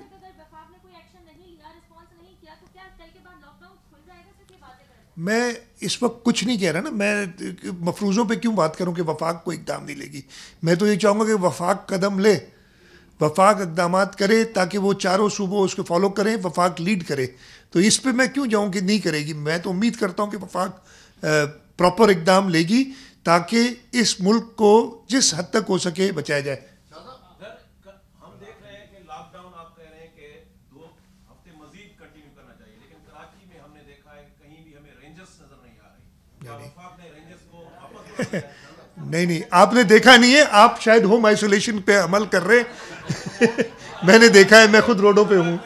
میں اس وقت کچھ نہیں کہہ رہا نا، میں مفروضوں پہ کیوں بات کروں کہ وفاق کوئی اقدام نہیں لے گی. میں تو یہ چاہوں گا کہ وفاق قدم لے، وفاق اقدامات کرے تاکہ وہ چاروں صوبوں اس کو فالو کریں، وفاق لیڈ کرے. تو اس پہ میں کیوں جاؤں کہ نہیں کرے گی. میں تو امید کرتا ہوں کہ وفاق پراپر اقدام لے گی تاکہ اس ملک کو جس حد تک ہو سکے بچایا جائے. ہم دیکھ رہے ہیں کہ لاک ڈاؤن آپ کہہ رہے ہیں کہ دو ہفتے مزید کنٹینیو کرنا چاہیے، لیکن کراچی میں ہم نے دیکھا ہے کہیں بھی ہمیں رینجرز نظر نہیں آ رہی. کیا وفاق نے رینجرز کو واپس لیا ہے؟ نہیں نہیں، آپ نے دیکھا نہیں ہے، آپ شاید ہوم آئسولیشن پہ عمل کر رہے ہیں. میں نے دیکھا ہے، میں خود روڈوں پہ ہوں.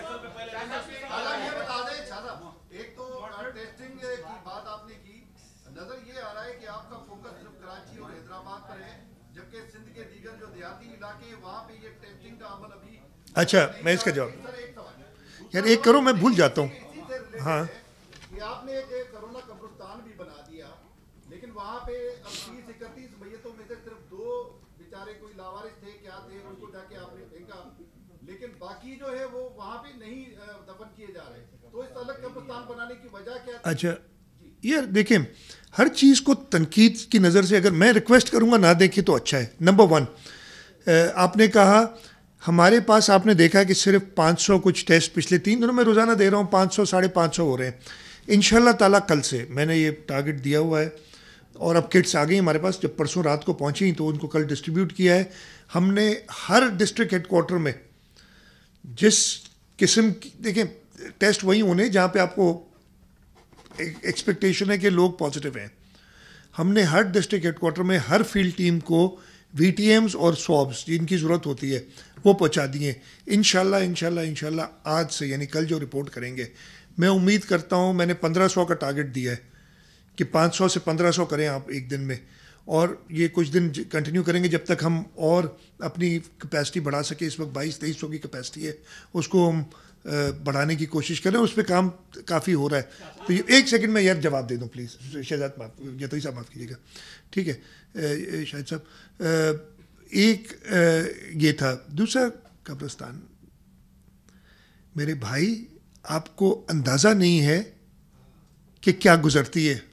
ایک تو ٹیسٹنگ کی بات آپ نے کی، نظر یہ آ رہا ہے کہ آپ کا فوکس صرف کراچی اور حیدرآباد پر ہے، جبکہ سندھ کے دیگر جو دیہاتی علاقے ہیں وہاں پہ یہ ٹیسٹنگ کا عمل ابھی. اچھا میں اس کا جواب یار ایک کروں، میں بھول جاتا ہوں. ہاں کہ آپ نے ایک کرونا قبرستان بھی بنا دیا، لیکن وہاں پہ اب تیس اکتیس میتوں میں سے صرف دو بیچارے کوئی لاوارث تھے کیا تھے، ان کو جا کے آپ نے پھینکا، لیکن باقی جو ہے وہ وہاں پہ نہیں دفن کیے جا رہے. تو اس الگ قبرستان بنانے کی وجہ کیا تھی؟ اچھا یار دیکھیں، ہر چیز کو تنقید کی نظر سے اگر میں ریکویسٹ کروں گا نہ دیکھیں تو اچھا ہے. نمبر ون، آپ نے کہا ہمارے پاس، آپ نے دیکھا کہ صرف پانچ سو کچھ ٹیسٹ پچھلے تین دنوں میں روزانہ دے رہا ہوں، پانچ سو ساڑھے پانچ سو ہو رہے ہیں. ان شاء اللہ تعالیٰ کل سے میں نے یہ ٹارگٹ دیا ہوا ہے، اور اب کٹس آ گئی ہمارے پاس. جب پرسوں رات کو پہنچی تو ان کو کل ڈسٹریبیوٹ کیا ہے. ہم نے ہر ڈسٹرکٹ ہیڈ کوارٹر میں جس قسم کی، دیکھیں ٹیسٹ وہی ہونے جہاں پہ آپ کو ایکسپیکٹیشن ہے کہ لوگ پازیٹیو ہیں. ہم نے ہر ڈسٹرکٹ ہیڈ کوارٹر میں ہر فیلڈ ٹیم کو وی ٹی ایمز اور سوابس جن کی ضرورت ہوتی ہے وہ پہنچا دیے. انشاءاللہ انشاءاللہ انشاءاللہ آج سے یعنی کل جو رپورٹ کریں گے، میں امید کرتا ہوں، میں نے پندرہ سو کا ٹارگٹ دیا ہے کہ پانچ سو سے پندرہ سو کریں آپ ایک دن میں، اور یہ کچھ دن کنٹینیو کریں گے جب تک ہم اور اپنی کیپیسٹی بڑھا سکے. اس وقت بائیس تیئیس سو کی کیپیسٹی ہے، اس کو ہم بڑھانے کی کوشش کریں. اس پہ کام کافی ہو رہا ہے. تو یہ ایک سیکنڈ میں یار جواب دے دوں پلیز. شہزاد معاف جتوئی صاحب معاف کیجیے گا، ٹھیک ہے شاہد صاحب. ایک یہ تھا. دوسرا قبرستان، میرے بھائی آپ کو اندازہ نہیں ہے کہ کیا گزرتی ہے.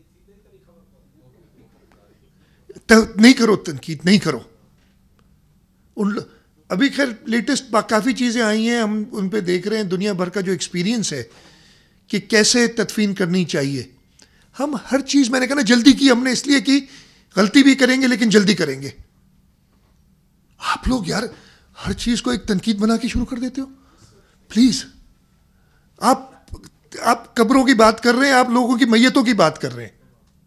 نہیں کرو تنقید، نہیں کرو. ان ابھی خیر لیٹسٹ کافی چیزیں آئی ہیں، ہم ان پہ دیکھ رہے ہیں. دنیا بھر کا جو ایکسپیرینس ہے کہ کیسے تدفین کرنی چاہیے. ہم ہر چیز، میں نے کہا نا جلدی کی ہم نے، اس لیے کی غلطی بھی کریں گے لیکن جلدی کریں گے. آپ لوگ یار ہر چیز کو ایک تنقید بنا کے شروع کر دیتے ہو. پلیز، آپ آپ قبروں کی بات کر رہے ہیں، آپ لوگوں کی میتوں کی بات کر رہے ہیں.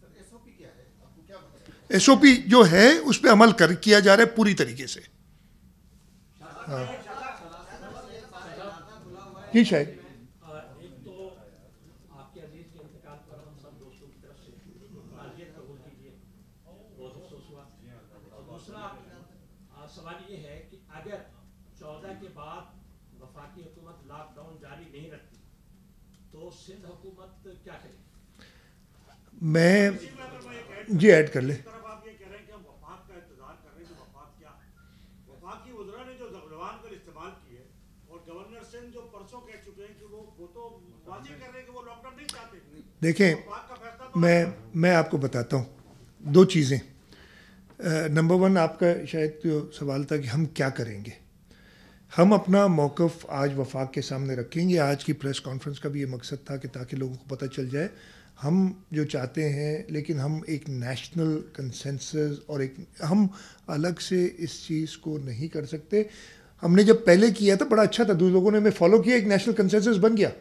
ایس او پی جو ہے اس پہ عمل کر کیا جا رہا ہے پوری طریقے سے. ہاں جی شاید. ایک تو آپ کے عزیز کے انتقال پر ہم سب دوستوں کی طرف سے تعزیت قبول کیجیے، بہت افسوس ہوا. اور دوسرا سوال یہ ہے کہ اگر چودہ کے بعد وفاقی حکومت لاک ڈاؤن جاری نہیں رکھتی تو سندھ حکومت کیا کرے؟ میں جی ایڈ کر لیں. वफाकी वज़रा ने जो ज़बान का इस्तेमाल की है और गवर्नर सिंध जो परसों कह चुके हैं कि वो वो तो वाज़ेह कर रहे हैं कि वो लॉकडाउन नहीं चाहते। देखें, मैं मैं आपको बताता हूँ दो चीज़ें। नंबर वन, आपका शायद जो सवाल था कि हम क्या करेंगे। हम अपना मौक़िफ़ आज वफाक के सामने रखेंगे। आज की प्रेस कॉन्फ्रेंस का भी ये मकसद था कि ताकि लोगों को पता चल जाए हम जो चाहते हैं, लेकिन हम एक नेशनल कंसेंसस और एक हम अलग से इस चीज़ को नहीं कर सकते। हमने जब पहले किया था बड़ा अच्छा था, दूसरे लोगों ने हमें फॉलो किया, एक नेशनल कंसेंसस बन गया।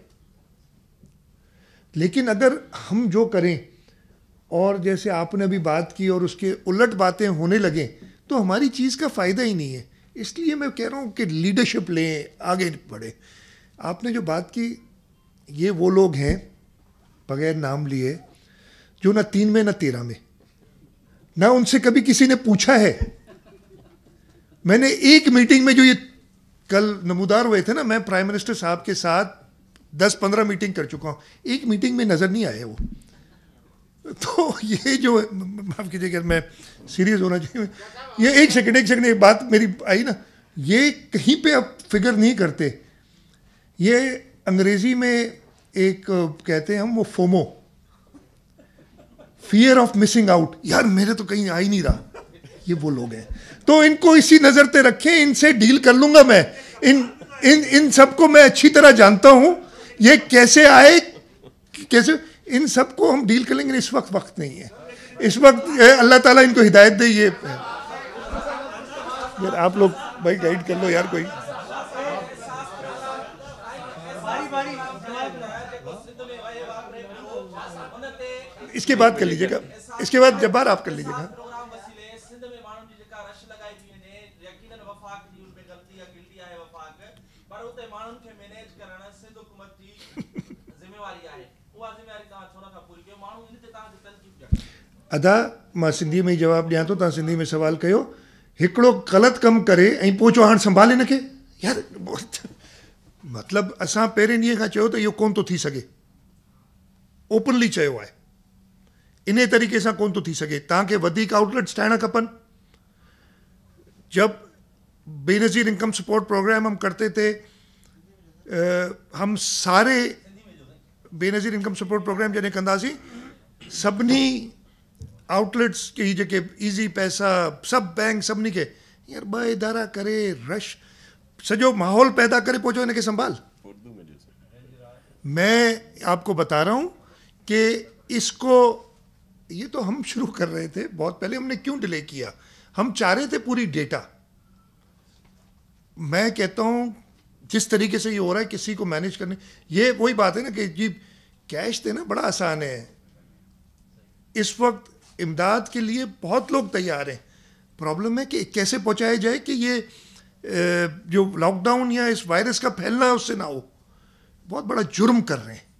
लेकिन अगर हम जो करें और जैसे आपने अभी बात की और उसके उलट बातें होने लगें तो हमारी चीज़ का फ़ायदा ही नहीं है। इसलिए मैं कह रहा हूँ कि लीडरशिप लें, आगे बढ़े। आपने जो बात की, ये वो लोग हैं बगैर नाम लिए जो ना तीन में ना तेरह में, ना उनसे कभी किसी ने पूछा है। मैंने एक मीटिंग में जो ये कल नमूदार हुए थे ना, मैं प्राइम मिनिस्टर साहब के साथ दस पंद्रह मीटिंग कर चुका हूँ, एक मीटिंग में नज़र नहीं आए वो। तो ये जो, माफ़ कीजिएगा मैं सीरियस होना चाहिए, ये एक सेकंड एक सेकंड एक बात मेरी आई ना, ये कहीं पे अब फिगर नहीं करते। ये अंग्रेज़ी में एक कहते हैं हम, वो FOMO, fear of missing out. यार मेरे तो कहीं आ ही नहीं रहा, ये वो लोग हैं। तो इनको इसी नज़र पे रखें, इनसे डील कर लूँगा मैं। इन इन इन सबको मैं अच्छी तरह जानता हूँ, ये कैसे आए, कैसे, इन सबको हम डील कर लेंगे। इस वक्त वक्त नहीं है, इस वक्त अल्लाह ताला इनको हिदायत दे। ये यार आप लोग भाई गाइड कर लो यार कोई। इसके बाद कर लीजिएगा, इसके बाद जब्बार आप कर लीजिएगा। अदा मां सिंधी में ई जवाब ॾियां थो, तव्हां सिंधी में सवाल कयो। हिकिड़ो ग़लति कमु करे ऐं पोइ चओ हाणे संभाले हिनखे, यार मतिलबु असां पहिरें ॾींहं खां चयो त इहो कोन थो थी सघे, ओपनली चयो आहे, इन तरीक़े सां कोन थो थी सघे। तव्हांखे वधीक आउटलेट्स ठाहिणा खपनि। जब बेनज़ीर इनकम सपोर्ट प्रोग्राम हम करते थे, हम सारे बेनज़ीर इनकम सपोर्ट प्रोग्राम जॾहिं कंदासीं, सभिनी आउटलेट्स की जेके ईज़ी पैसा, सब बैंक, सभिनी खे यार ॿ इदारा करे रश सॼो माहौल पैदा करे पहुचो हिनखे संभाल। मैं आपको बता रहा हूँ कि इसको, ये तो हम शुरू कर रहे थे बहुत पहले, हमने क्यों डिले किया? हम चाह रहे थे पूरी डेटा। मैं कहता हूँ जिस तरीके से ये हो रहा है किसी को मैनेज करने, ये वही बात है ना कि जी कैश देना बड़ा आसान है। इस वक्त इमदाद के लिए बहुत लोग तैयार हैं, प्रॉब्लम है कि कैसे पहुंचाया जाए कि ये जो लॉकडाउन या इस वायरस का फैलना है उससे ना हो। बहुत बड़ा जुर्म कर रहे हैं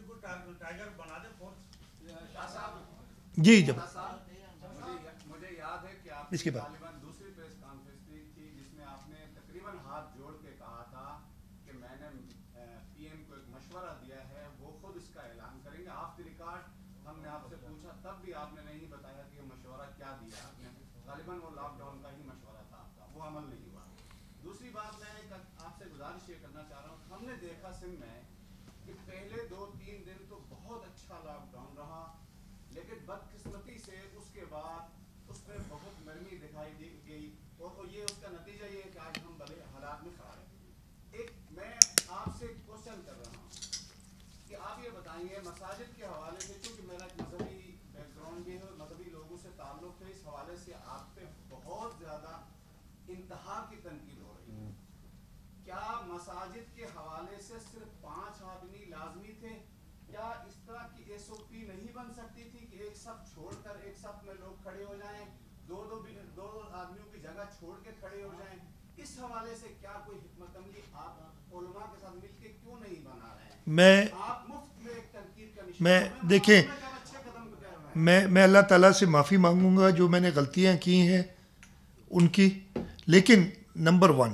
जी। जब मुझे याद है कि आप इसके बाद दूसरी प्रेस कॉन्फ्रेंस थी जिसमें आपने तकरीबन हाथ जोड़ के कहा था कि मैंने पीएम को एक मशवरा दिया है, वो खुद इसका ऐलान करेंगे। ऑफ द रिकॉर्ड हमने आपसे पूछा, तब भी आपने नहीं बताया कि मशवरा क्या दिया आपने। गालिबन वो लॉकडाउन का ही मशवरा था आपका, वो अमल नहीं हुआ। दूसरी बात मैं आपसे गुजारिश ये करना चाह रहा हूँ, हमने देखा सिंध में कि पहले दो तीन दिन तो बहुत अच्छा लॉकडाउन रहा, लेकिन बदकिस्मती से उसके बाद उसमें बहुत नरमी दिखाई दी गई, और ये उसका नतीजा ये है कि आज हम बड़े हालात में खड़ा हैं। एक मैं आपसे क्वेश्चन कर रहा हूँ कि आप ये बताएंगे मसाजिद के हवाले से, क्योंकि मेरा एक मजहबी बैकग्राउंड भी है, मजहबी लोगों से ताल्लुक़ है, इस हवाले से आप पे बहुत ज़्यादा इंतहा की तनकीद हो रही है। क्या मसाजिद के हवाले से सिर्फ पाँच आदमी लाजमी थे? क्या इस तरह की एस ओ पी नहीं बन सकती थी कि एक सब छोड़कर एक सब में लोग खड़े हो जाएं, दो दो दो आदमियों की जगह छोड़ के खड़े हो जाएं? इस हवाले से क्या कोई हिकमत अमली आप उलमा के साथ मिलके क्यों नहीं बना रहे हैं? मैं आप मुफ्त में एक तनकीद का निशान, मैं देखें, मैं मैं अल्लाह ताला से माफ़ी मांगूंगा जो मैंने गलतियां की हैं उनकी। लेकिन नंबर वन,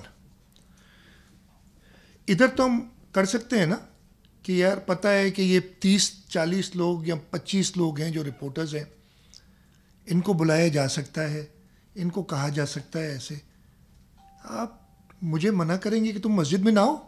इधर तो हम कर सकते हैं ना कि यार पता है कि ये तीस चालीस लोग या पच्चीस लोग हैं जो रिपोर्टर्स हैं, इनको बुलाया जा सकता है, इनको कहा जा सकता है ऐसे। آپ مجھے منع کریں گے کہ تم مسجد میں نہ آؤ؟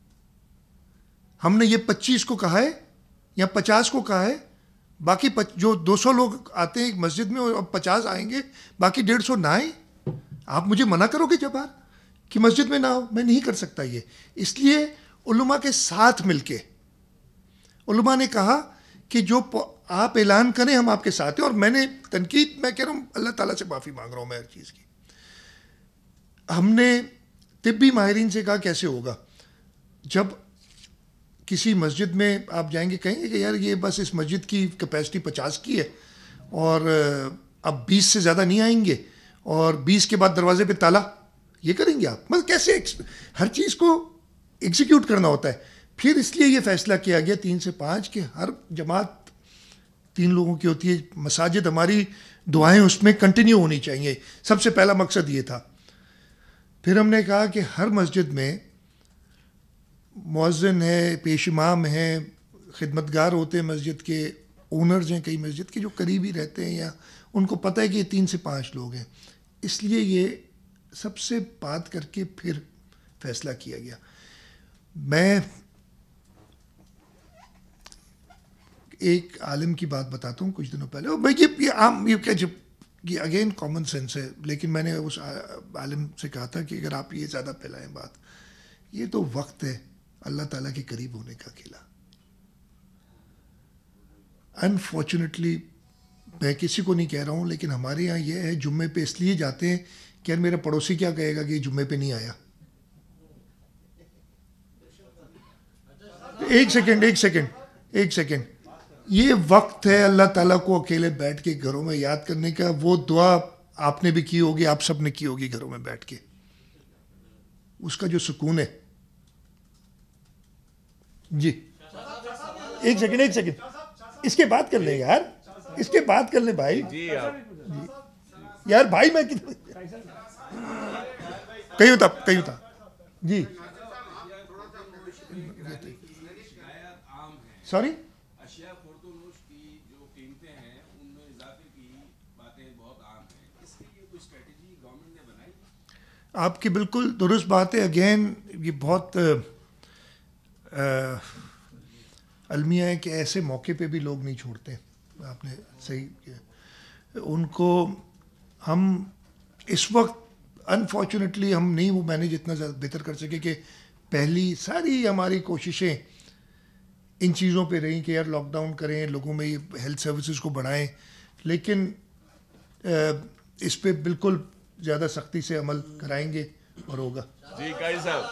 ہم نے یہ پچیس کو کہا ہے یا پچاس کو کہا ہے، باقی جو دو سو لوگ آتے ہیں ایک مسجد میں اور پچاس آئیں گے، باقی ڈیڑھ سو نہ آئیں؟ آپ مجھے منع کرو گے جب آپ کہ مسجد میں نہ آؤ؟ میں نہیں کر سکتا یہ. اس لیے علماء کے ساتھ مل کے علماء نے کہا کہ جو آپ اعلان کریں ہم آپ کے ساتھ ہیں. اور میں نے تنقید میں کہہ رہا ہوں اللہ تعالیٰ سے معافی مانگ رہا ہوں میں ہر چیز کی. ہم نے طبی ماہرین سے کہا کیسے ہوگا؟ جب کسی مسجد میں آپ جائیں گے کہیں گے کہ یار یہ بس اس مسجد کی کیپیسٹی پچاس کی ہے اور اب بیس سے زیادہ نہیں آئیں گے اور بیس کے بعد دروازے پہ تالا، یہ کریں گے آپ؟ مطلب کیسے ہر چیز کو ایگزیکیوٹ کرنا ہوتا ہے. پھر اس لیے یہ فیصلہ کیا گیا تین سے پانچ کہ ہر جماعت تین لوگوں کی ہوتی ہے. مساجد ہماری دعائیں اس میں کنٹینیو ہونی چاہیے، سب سے پہلا مقصد یہ تھا. پھر ہم نے کہا کہ ہر مسجد میں مؤذن ہے، پیش امام ہیں، خدمتگار ہوتے ہیں مسجد کے، اونرز ہیں کئی مسجد کے جو قریبی رہتے ہیں یا ان کو پتہ ہے کہ یہ تین سے پانچ لوگ ہیں. اس لیے یہ سب سے بات کر کے پھر فیصلہ کیا گیا. میں ایک عالم کی بات بتاتا ہوں کچھ دنوں پہلے، اور بھائی یہ عام یہ کیا جب یہ اگین کامن سینس ہے، لیکن میں نے اس عالم سے کہا تھا کہ اگر آپ یہ زیادہ پھیلائیں بات، یہ تو وقت ہے اللہ تعالیٰ کے قریب ہونے کا کھیلا. انفارچونیٹلی میں کسی کو نہیں کہہ رہا ہوں، لیکن ہمارے یہاں یہ ہے جمعے پہ اس لیے جاتے ہیں کہ یار میرا پڑوسی کیا کہے گا کہ یہ جمعے پہ نہیں آیا. ایک سیکنڈ ایک سیکنڈ ایک سیکنڈ یہ وقت ہے اللہ تعالیٰ کو اکیلے بیٹھ کے گھروں میں یاد کرنے کا. وہ دعا آپ نے بھی کی ہوگی، آپ سب نے کی ہوگی گھروں میں بیٹھ کے، اس کا جو سکون ہے. جی ایک سیکنڈ ایک سیکنڈ اس کے بات کر لیں یار، اس کے بات کر لیں بھائی. جی یار بھائی میں کہیں ہوتا کہیں ہوتا جی سوری آپ کی بالکل درست بات ہے. اگین یہ بہت المیہ ہے کہ ایسے موقع پہ بھی لوگ نہیں چھوڑتے. آپ نے صحیح کیا. ان کو ہم اس وقت انفارچونیٹلی ہم نہیں وہ مینیج اتنا زیادہ بہتر کر سکے کہ پہلی ساری ہماری کوششیں ان چیزوں پہ رہیں کہ یار لاک ڈاؤن کریں، لوگوں میں یہ ہیلتھ سروسز کو بڑھائیں، لیکن اس پہ بالکل زیادہ سختی سے عمل کرائیں گے اور ہوگا. جی قائد صاحب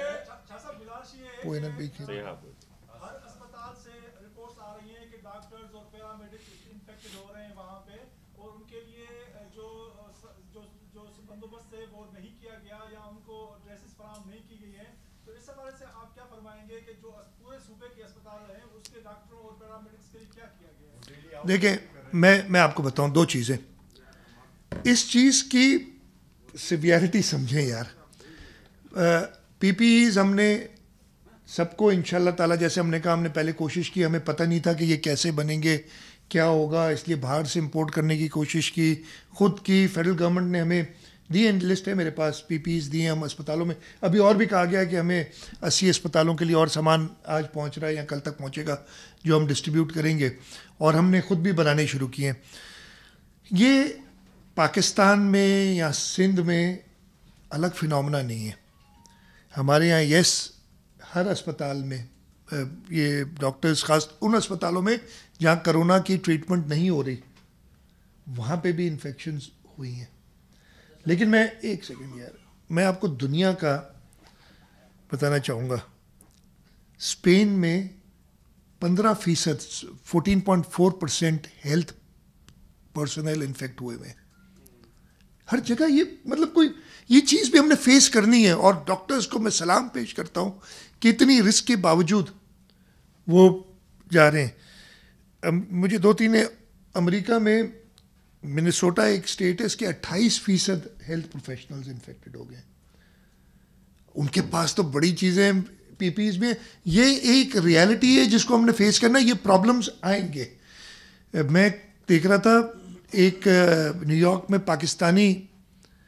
ہر اسپتال سے رپورٹس آ رہی ہیں کہ ڈاکٹرز اور پیرامیڈکس انفیکٹڈ ہو رہے ہیں وہاں پہ، اور ان کے لیے جو جو بندوبست ہے وہ نہیں کیا گیا یا ان کو ڈریسز فراہم نہیں کی گئی ہیں. تو اس حوالے سے آپ کیا فرمائیں گے کہ جو پورے صوبے کے اسپتال ہیں اس کے ڈاکٹروں اور پیرامیڈکس کے لیے کیا کیا گیا ہے؟ دیکھیں میں میں آپ کو بتاؤں دو چیزیں. اس چیز کی سیویرٹی سمجھیں یار. پی پی ایز ہم نے سب کو ان شاء اللہ تعالیٰ جیسے ہم نے کہا ہم نے پہلے کوشش کی، ہمیں پتہ نہیں تھا کہ یہ کیسے بنیں گے کیا ہوگا، اس لیے باہر سے امپورٹ کرنے کی کوشش کی، خود کی. فیڈرل گورنمنٹ نے ہمیں دی ہے، لسٹ ہے میرے پاس، پی پی ایز دی ہیں ہم اسپتالوں میں. ابھی اور بھی کہا گیا ہے کہ ہمیں اسی اسپتالوں کے لیے اور سامان آج پہنچ رہا ہے یا کل تک پہنچے گا جو ہم ڈسٹریبیوٹ کریں گے، اور ہم نے خود بھی بنانے شروع کیے ہیں. یہ پاکستان میں یا سندھ میں الگ فنومنا نہیں ہے. ہمارے یہاں یس ہر اسپتال میں یہ ڈاکٹرز خاص ان اسپتالوں میں جہاں کرونا کی ٹریٹمنٹ نہیں ہو رہی وہاں پہ بھی انفیکشنز ہوئی ہیں. لیکن میں ایک سیکنڈ یار میں آپ کو دنیا کا بتانا چاہوں گا. اسپین میں پندرہ فیصد fourteen point four percent health personnel infected ہوئے ہوئے ہیں ہر جگہ. یہ مطلب کوئی یہ چیز بھی ہم نے فیس کرنی ہے، اور ڈاکٹرز کو میں سلام پیش کرتا ہوں کہ اتنی رسک کے باوجود وہ جا رہے ہیں. مجھے دو تین امریکہ میں منیسوٹا ایک اسٹیٹ ہے، اس کے اٹھائیس فیصد ہیلتھ پروفیشنلز انفیکٹڈ ہو گئے. ان کے پاس تو بڑی چیزیں پی پیز میں. یہ ایک ریالٹی ہے جس کو ہم نے فیس کرنا. یہ پرابلمز آئیں گے. میں دیکھ رہا تھا ایک نیو یارک میں پاکستانی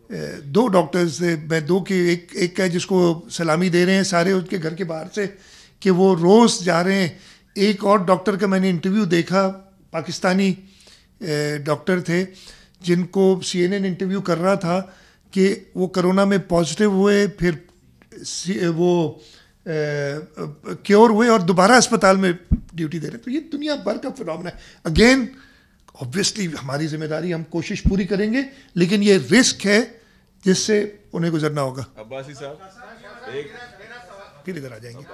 دو ڈاکٹرز تھے, میں دو کی ایک ایک کا جس کو سلامی دے رہے ہیں سارے اس کے گھر کے باہر سے کہ وہ روز جا رہے ہیں. ایک اور ڈاکٹر کا میں نے انٹرویو دیکھا, پاکستانی ڈاکٹر تھے جن کو سی این این انٹرویو کر رہا تھا کہ وہ کرونا میں پازیٹیو ہوئے, پھر وہ کیور ہوئے اور دوبارہ اسپتال میں ڈیوٹی دے رہے ہیں. تو یہ دنیا بھر کا فنومنا ہے. اگین اوبویسلی ہماری ذمہ داری, ہم کوشش پوری کریں گے, لیکن یہ رسک ہے جس سے انہیں گزرنا ہوگا. عباسی صاحب ایک پھر ادھر آ جائیں گے.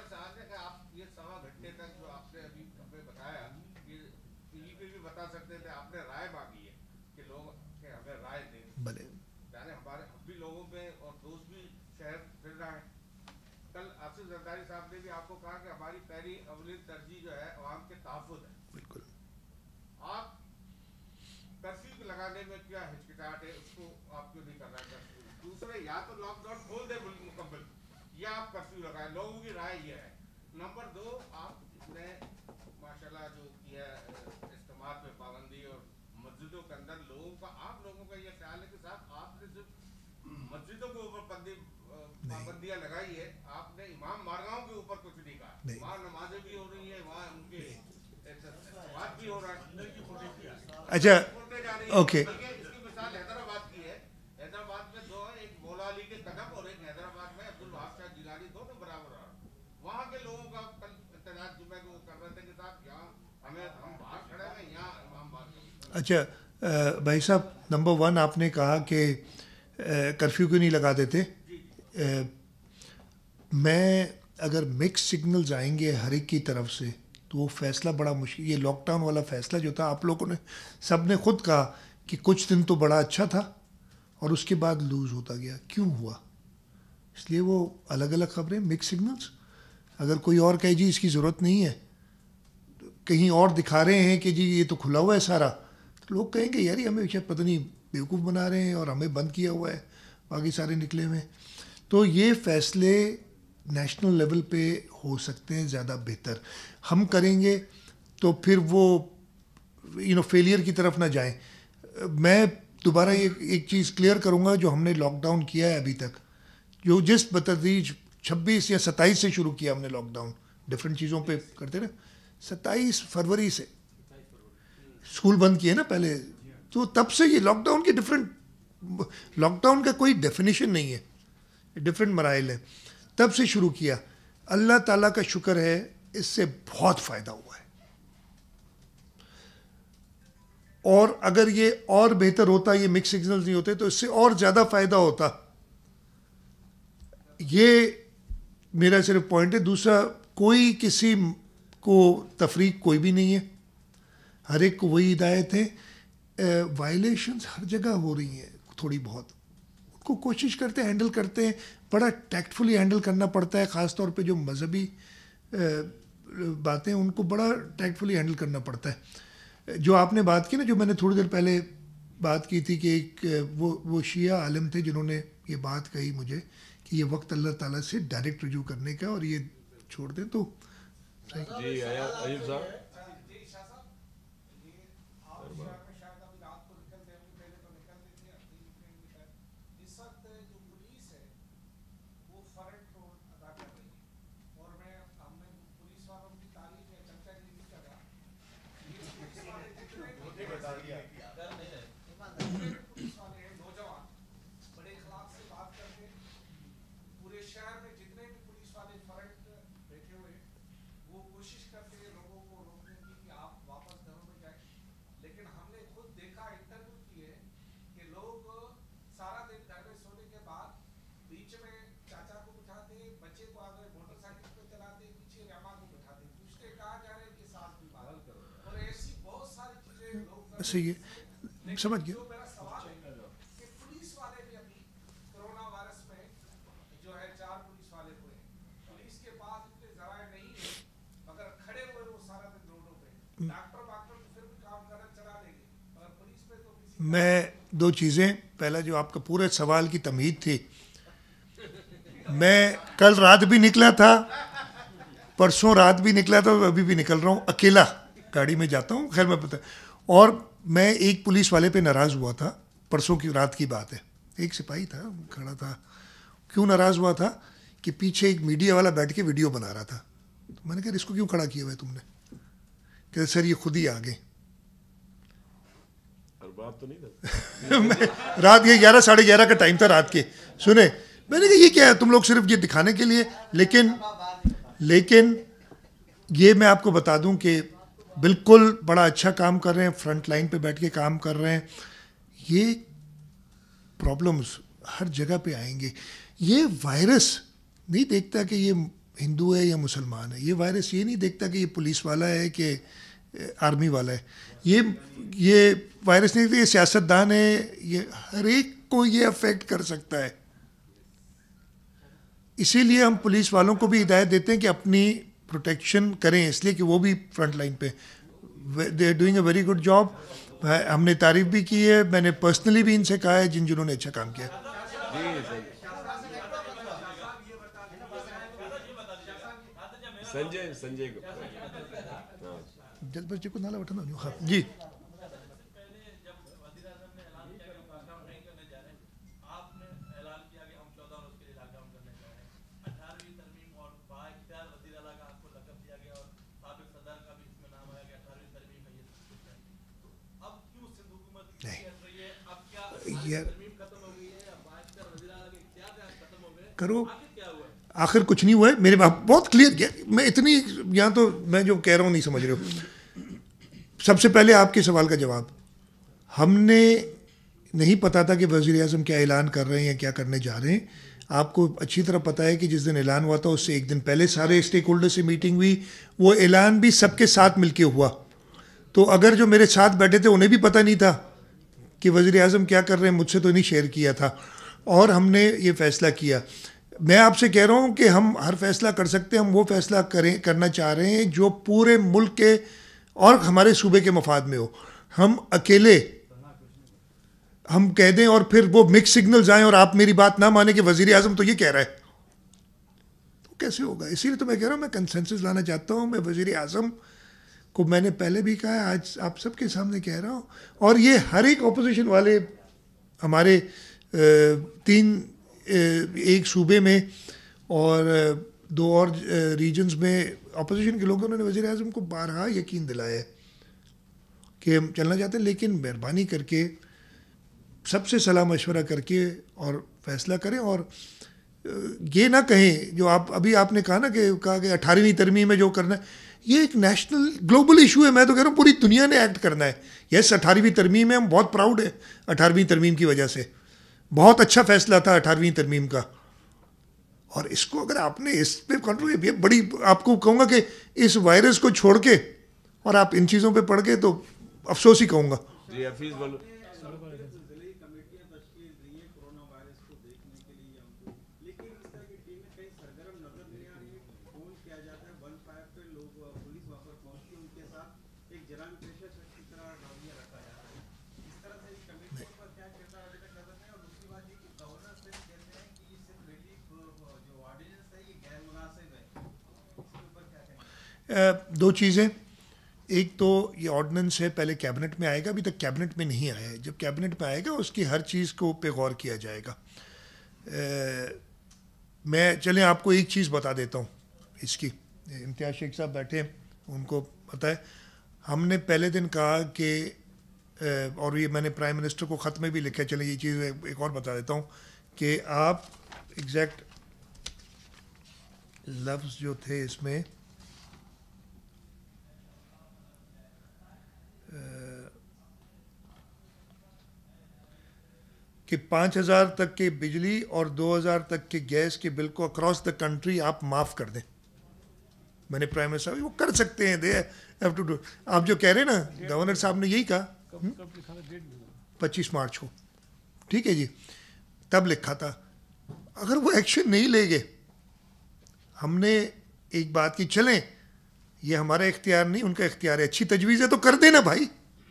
بھلے کل آصف زرداری صاحب نے بھی آپ کو کہا کہ ہماری پہلی اولین ترجیح جو ہے عوام کے تحفظ ہے. بالکل. آپ کرفیو لگانے میں کیا ہچکچاہٹ ہے, اس کو آپ کیوں نہیں کر رہے کرفیو؟ دوسرے یا تو لاک ڈاؤن کھول دیں مکمل یا آپ کرفیو لگائیں, لوگوں کی رائے یہ ہے. نمبر دو, آپ نے ماشاءاللہ جو کیا اجتماعات میں پابندی اور مسجدوں کے اندر لوگوں کا, آپ لوگوں کا یہ خیال ہے کہ صاحب آپ نے صرف مسجدوں کے اوپر بندی پابندیاں لگائی ہے, آپ نے امام بارگاہوں کے اوپر کچھ نہیں کہا. وہاں نمازیں بھی ہو رہی ہیں, وہاں ان کے بات بھی ہو رہا ہے. اچھا اوکے, اس کی مثال حیدرآباد کی ہے. حیدرآباد میں دو ہیں, ایک مولا علی کے قدم اور ایک حیدرآباد میں عبد الوہاب شاہ جیلانی, دونوں برابر آ رہے. وہاں کے لوگوں کا کل احتجاج جمعے کو کر رہے تھے کہ صاحب یہاں ہمیں ہم باہر کھڑے ہیں, یہاں امام باغ. اچھا بھائی صاحب, نمبر ون آپ نے کہا کہ کرفیو کیوں نہیں لگا دیتے. میں اگر مکس سگنلز آئیں گے ہر ایک کی طرف سے تو وہ فیصلہ بڑا مشکل. یہ لاک ڈاؤن والا فیصلہ جو تھا, آپ لوگوں نے سب نے خود کہا کہ کچھ دن تو بڑا اچھا تھا اور اس کے بعد لوز ہوتا گیا. کیوں ہوا؟ اس لیے وہ الگ الگ خبریں, مکس سگنلز. اگر کوئی اور کہے جی اس کی ضرورت نہیں ہے, کہیں اور دکھا رہے ہیں کہ جی یہ تو کھلا ہوا ہے سارا, تو لوگ کہیں گے یار ہمیں شاید پتہ نہیں بیوقوف بنا رہے ہیں اور ہمیں بند کیا ہوا ہے, باقی سارے نکلے ہوئے. تو یہ فیصلے نیشنل لیول پہ ہو سکتے ہیں زیادہ بہتر. ہم کریں گے تو پھر وہ یو نو فیلئر کی طرف نہ جائیں. میں دوبارہ یہ ایک چیز کلیئر کروں گا, جو ہم نے لاک ڈاؤن کیا ہے ابھی تک, جو جس بتدریج چھبیس یا ستائیس سے شروع کیا ہم نے لاک ڈاؤن, ڈفرینٹ چیزوں پہ کرتے نا, ستائیس فروری سے اسکول بند کیے نا پہلے, تو تب سے یہ لاک ڈاؤن کے ڈفرینٹ, لاک ڈاؤن کا کوئی ڈیفینیشن نہیں ہے, ڈفرینٹ مراحل ہیں, تب سے شروع کیا. اللہ تعالیٰ کا شکر ہے اس سے بہت فائدہ ہوا ہے, اور اگر یہ اور بہتر ہوتا, یہ مکس سگنلز نہیں ہوتے تو اس سے اور زیادہ فائدہ ہوتا. یہ میرا صرف پوائنٹ ہے. دوسرا, کوئی کسی کو تفریق کوئی بھی نہیں ہے, ہر ایک کو وہی ہدایت ہے. وائلیشنز ہر جگہ ہو رہی ہیں تھوڑی بہت, ان کو کوشش کرتے ہیں ہینڈل کرتے ہیں, بڑا ٹیکٹفلی ہینڈل کرنا پڑتا ہے, خاص طور پہ جو مذہبی باتیں ان کو بڑا ٹیکٹفلی ہینڈل کرنا پڑتا ہے. جو آپ نے بات کی نا, جو میں نے تھوڑی دیر پہلے بات کی تھی کہ ایک وہ وہ شیعہ عالم تھے جنہوں نے یہ بات کہی مجھے کہ یہ وقت اللہ تعالیٰ سے ڈائریکٹ رجوع کرنے کا اور یہ چھوڑ دیں تو جی ایوب صاحب. صحیح ہے, سمجھ گیا. میں دو چیزیں, پہلا جو آپ کا پورے سوال کی تمہید تھی, میں کل رات بھی نکلا تھا, پرسوں رات بھی نکلا تھا, ابھی بھی نکل رہا ہوں, اکیلا گاڑی میں جاتا ہوں. خیر میں پتہ, اور میں ایک پولیس والے پہ ناراض ہوا تھا, پرسوں کی رات کی بات ہے, ایک سپاہی تھا کھڑا تھا, کیوں ناراض ہوا تھا کہ پیچھے ایک میڈیا والا بیٹھ کے ویڈیو بنا رہا تھا. تو میں نے کہا اس کو کیوں کھڑا کیا ہوا ہے تم نے؟ کہ سر یہ خود ہی آ گئے. بات تو نہیں رات یہ گیارہ ساڑھے گیارہ کا ٹائم تھا رات کے. سنیں, میں نے کہا یہ کیا ہے, تم لوگ صرف یہ دکھانے کے لیے. لیکن لیکن یہ میں آپ کو بتا دوں کہ بالکل بڑا اچھا کام کر رہے ہیں, فرنٹ لائن پہ بیٹھ کے کام کر رہے ہیں. یہ پرابلمز ہر جگہ پہ آئیں گے. یہ وائرس نہیں دیکھتا کہ یہ ہندو ہے یا مسلمان ہے. یہ وائرس یہ نہیں دیکھتا کہ یہ پولیس والا ہے کہ آرمی والا ہے. یہ یہ وائرس نہیں دیکھتا یہ سیاستدان ہے. یہ ہر ایک کو یہ افیکٹ کر سکتا ہے. اسی لیے ہم پولیس والوں کو بھی ہدایت دیتے ہیں کہ اپنی پروٹیکشن کریں, اس لیے کہ وہ بھی فرنٹ لائن پہ they are doing a very good job. ہم نے تعریف بھی کی ہے, میں نے پرسنلی بھی ان سے کہا ہے جن جنہوں نے اچھا کام کیا. سنجے سنجے جلد بچے کو نالا اٹھانا ہوں. جی کرو, آخر کچھ نہیں ہوا ہے. میرے بہت کلیئر کیا میں اتنی یہاں تو میں جو کہہ رہا ہوں نہیں سمجھ رہے ہو. سب سے پہلے آپ کے سوال کا جواب, ہم نے نہیں پتا تھا کہ وزیر اعظم کیا اعلان کر رہے ہیں یا کیا کرنے جا رہے ہیں. آپ کو اچھی طرح پتہ ہے کہ جس دن اعلان ہوا تھا اس سے ایک دن پہلے سارے اسٹیک ہولڈر سے میٹنگ ہوئی. وہ اعلان بھی سب کے ساتھ مل کے ہوا. تو اگر جو میرے ساتھ بیٹھے تھے انہیں بھی پتہ نہیں تھا کہ وزیر اعظم کیا کر رہے ہیں, مجھ سے تو نہیں شیئر کیا تھا. اور ہم نے یہ فیصلہ کیا. میں آپ سے کہہ رہا ہوں کہ ہم ہر فیصلہ کر سکتے ہیں. ہم وہ فیصلہ کریں کرنا چاہ رہے ہیں جو پورے ملک کے اور ہمارے صوبے کے مفاد میں ہو. ہم اکیلے ہم کہہ دیں اور پھر وہ مکس سگنلز آئیں اور آپ میری بات نہ مانیں کہ وزیر اعظم تو یہ کہہ رہا ہے, تو کیسے ہوگا؟ اسی لیے تو میں کہہ رہا ہوں میں کنسنسس لانا چاہتا ہوں. میں وزیر اعظم کو میں نے پہلے بھی کہا ہے, آج آپ سب کے سامنے کہہ رہا ہوں. اور یہ ہر ایک اپوزیشن والے ہمارے تین ایک صوبے میں اور دو اور ریجنز میں اپوزیشن کے لوگوں نے وزیر اعظم کو بارہا یقین دلایا ہے کہ ہم چلنا چاہتے ہیں, لیکن مہربانی کر کے سب سے صلاح مشورہ کر کے اور فیصلہ کریں. اور یہ نہ کہیں جو آپ ابھی آپ نے کہا نا کہ کہا کہ اٹھارہویں ترمیم میں جو کرنا ہے, یہ ایک نیشنل گلوبل ایشو ہے. میں تو کہہ رہا ہوں پوری دنیا نے ایکٹ کرنا ہے. یس اٹھارہویں ترمیم ہے, ہم بہت پراؤڈ ہیں اٹھارہویں ترمیم کی وجہ سے. بہت اچھا فیصلہ تھا اٹھارہویں ترمیم کا. اور اس کو اگر آپ نے اس پہ کنٹرول, بڑی آپ کو کہوں گا کہ اس وائرس کو چھوڑ کے اور آپ ان چیزوں پہ پڑھ کے تو افسوس ہی کہوں گا. جی حفیظ بولو. دو چیزیں, ایک تو یہ آرڈیننس ہے پہلے کیبنٹ میں آئے گا, ابھی تک کیبنٹ میں نہیں آیا ہے. جب کیبنٹ میں آئے گا اس کی ہر چیز کو پہ غور کیا جائے گا. میں چلیں آپ کو ایک چیز بتا دیتا ہوں اس کی. امتیاز شیخ صاحب بیٹھے ہیں, ان کو پتہ ہے. ہم نے پہلے دن کہا کہ, اور یہ میں نے پرائم منسٹر کو خط میں بھی لکھا, چلیں یہ چیز ایک اور بتا دیتا ہوں کہ آپ ایگزیکٹ لفظ جو تھے اس میں کہ پانچ ہزار تک کے بجلی اور دو ہزار تک کے گیس کے بل کو اکراس دا کنٹری آپ معاف کر دیں. میں نے پرائم منسٹر وہ کر سکتے ہیں, دے ہیو ٹو ڈو. آپ جو کہہ رہے ہیں نا گورنر صاحب نے یہی کہا پچیس مارچ کو, ٹھیک ہے جی, تب لکھا تھا. اگر وہ ایکشن نہیں لے گے, ہم نے ایک بات کی, چلیں یہ ہمارا اختیار نہیں ان کا اختیار ہے, اچھی تجویز ہے تو کر دینا بھائی,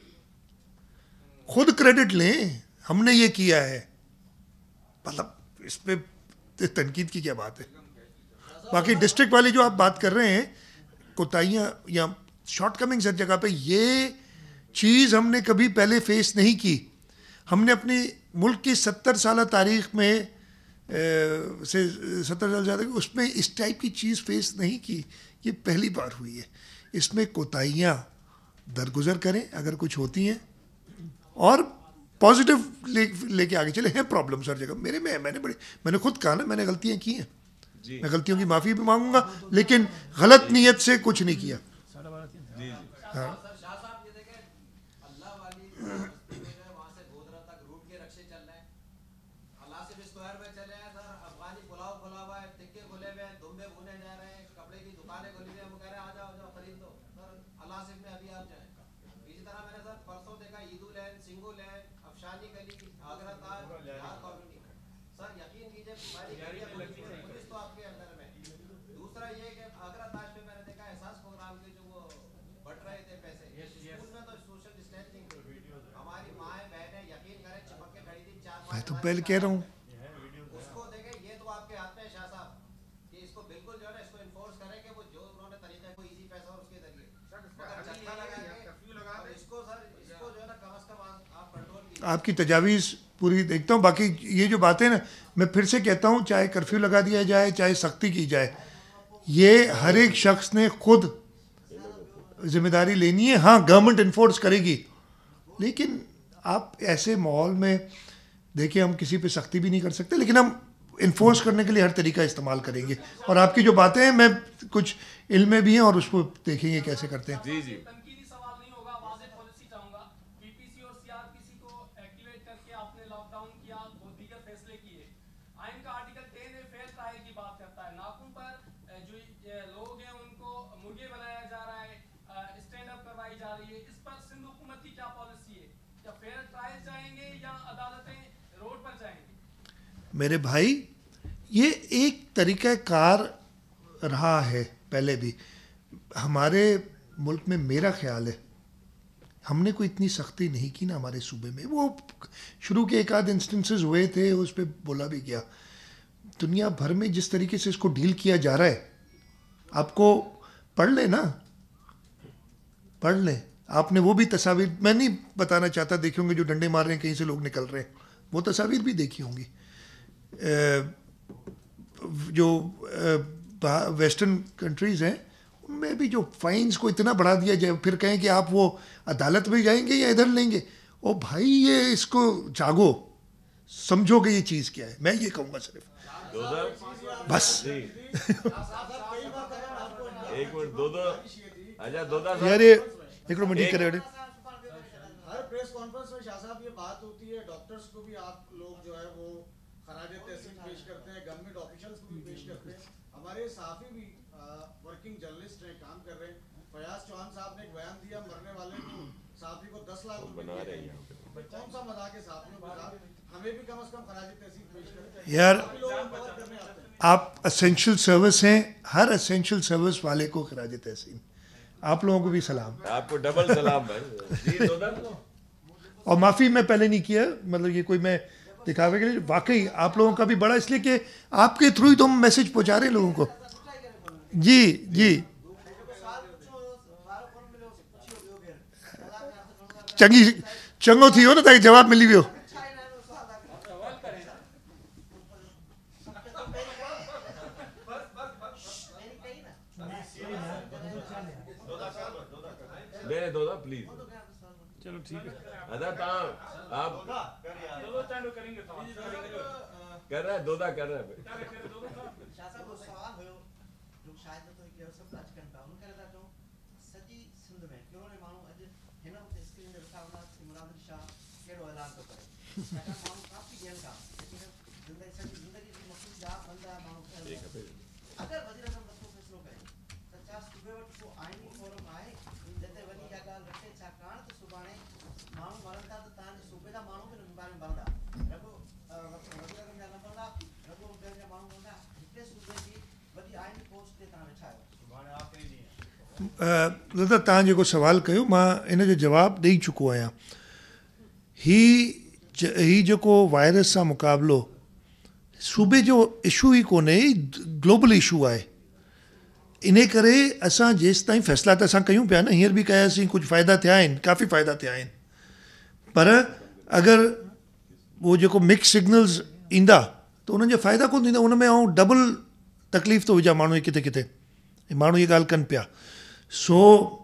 خود کریڈٹ لیں ہم نے یہ کیا ہے. مطلب اس پہ تنقید کی کیا بات ہے. باقی ڈسٹرکٹ والی جو آپ بات کر رہے ہیں کوتاہیاں یا شارٹ کمنگز ہر جگہ پہ, یہ چیز ہم نے کبھی پہلے فیس نہیں کی. ہم نے اپنی ملک کی ستر سالہ تاریخ میں سے ستر سال زیادہ اس میں اس ٹائپ کی چیز فیس نہیں کی. یہ پہلی بار ہوئی ہے. اس میں کوتاہیاں درگزر کریں اگر کچھ ہوتی ہیں, اور پازیٹیو لے لے کے آگے چلے. ہیں پرابلمس ہر جگہ. میرے میں میں نے بڑی میں نے خود کہا نا, میں نے غلطیاں کی ہیں, میں غلطیوں کی معافی بھی مانگوں گا, لیکن غلط نیت سے کچھ نہیں کیا. ہاں میں تو پہلے کہہ رہا ہوں. آپ کی تجاویز پوری دیکھتا ہوں. باقی یہ جو باتیں نا, میں پھر سے کہتا ہوں, چاہے کرفیو لگا دیا جائے چاہے سختی کی جائے, یہ ہر ایک شخص نے خود ذمہ داری لینی ہے. ہاں گورنمنٹ انفورس کرے گی, لیکن آپ ایسے ماحول میں دیکھیں, ہم کسی پہ سختی بھی نہیں کر سکتے, لیکن ہم انفورس کرنے کے لیے ہر طریقہ استعمال کریں گے. اور آپ کی جو باتیں ہیں میں کچھ علم میں بھی ہیں, اور اس کو دیکھیں گے کیسے کرتے ہیں. جی جی تنقیدی سوال نہیں ہوگا, واضح پالیسی چاہوں گا. پی پی سی اور سی آر پی سی کو ایکٹیویٹ کر کے آپ نے لاک ڈاؤن کیا, وہ دیگر فیصلے کیے. آئین کا آرٹیکل ٹین فیل ٹرائل کی بات کرتا ہے. ناخن پر جو لوگ ہیں ان کو مرغے بنایا جا رہا ہے, اسٹینڈ اپ کروائی جا رہی ہے. اس پر سندھ حکومت کی کیا پالیسی ہے؟ کیا فیئر ٹرائل چاہیں گے یا عدالتیں روڈ پر جائیں گے؟ میرے بھائی, یہ ایک طریقہ کار رہا ہے پہلے بھی ہمارے ملک میں. میرا خیال ہے ہم نے کوئی اتنی سختی نہیں کی نا ہمارے صوبے میں. وہ شروع کے ایک آدھ انسٹنسز ہوئے تھے, اس پہ بولا بھی گیا. دنیا بھر میں جس طریقے سے اس کو ڈیل کیا جا رہا ہے, آپ کو پڑھ لیں نا, پڑھ لیں. آپ نے وہ بھی تصاویر, میں نہیں بتانا چاہتا, دیکھے ہوں گے جو ڈنڈے مار رہے ہیں کہیں سے لوگ نکل رہے ہیں, وہ تصاویر بھی دیکھی ہوں گی. جو ویسٹرن کنٹریز ہیں ان میں بھی جو فائنز کو اتنا بڑھا دیا جائے, پھر کہیں کہ آپ وہ عدالت میں جائیں گے یا ادھر لیں گے. او بھائی, یہ اس کو جاگو, سمجھو کہ یہ چیز کیا ہے. میں یہ کہوں گا صرف بس. ایک منٹ دو دو یار یہ ایک منٹ کرے بیٹے. ہر پریس کانفرنس میں شاہ صاحب یہ بات ہوتی ہے, ڈاکٹرز کو بھی آپ لوگ جو ہے وہ خراج تحسین پیش کرتے ہیں, گورنمنٹ آفیشلز کو بھی پیش کرتے ہیں. ہمارے صحافی بھی ورکنگ جرنلسٹ ہیں, کام کر رہے ہیں. فیاض چوہان صاحب نے ایک بیان دیا, مرنے والے کو صحافی کو دس لاکھ روپے بنا رہے ہیں. کون سا مذاق ہے صحافیوں کے ساتھ؟ ہمیں بھی کم از کم خراج تحسین پیش کرتے ہیں. یار آپ اسینشل سروس ہیں, ہر اسینشل سروس والے کو خراج تحسین. آپ لوگوں کو بھی سلام. آپ کو ڈبل سلام بھائی. اور معافی میں پہلے نہیں کیا, مطلب یہ کوئی میں دکھاوے کے لیے, واقعی آپ لوگوں کا بھی بڑا, اس لیے کہ آپ کے تھرو ہی تو ہم میسج پہنچا رہے ہیں لوگوں کو. جی جی چنگی چنگو تھی ہو نا, تاکہ جواب ملی بھی ہو. میرے دودا پلیز. چلو ٹھیک ہے. ادا آپ کر رہا ہے, دودا کر رہا ہے. दादा तव्हां जेको सवाल कयो, मां इन जो जवाबु ॾेई चुको आहियां. ही ही जेको वायरस सां मुक़ाबिलो सूबे जो इशू ई कोन्हे, ग्लोबल इशू आहे. इन करे असां जेसि ताईं फ़ैसिला त असां कयूं पिया न, हींअर बि कयासीं, कुझु फ़ाइदा थिया आहिनि, काफ़ी फ़ाइदा थिया आहिनि. पर अगरि वो जेको मिक्स सिग्नल्स ईंदा त उन्हनि जो फ़ाइदा कोन थींदा, उन में आउं डबल तकलीफ़ थो विझां माण्हू किथे किथे, माण्हू इहा ॻाल्हि कनि पिया। सो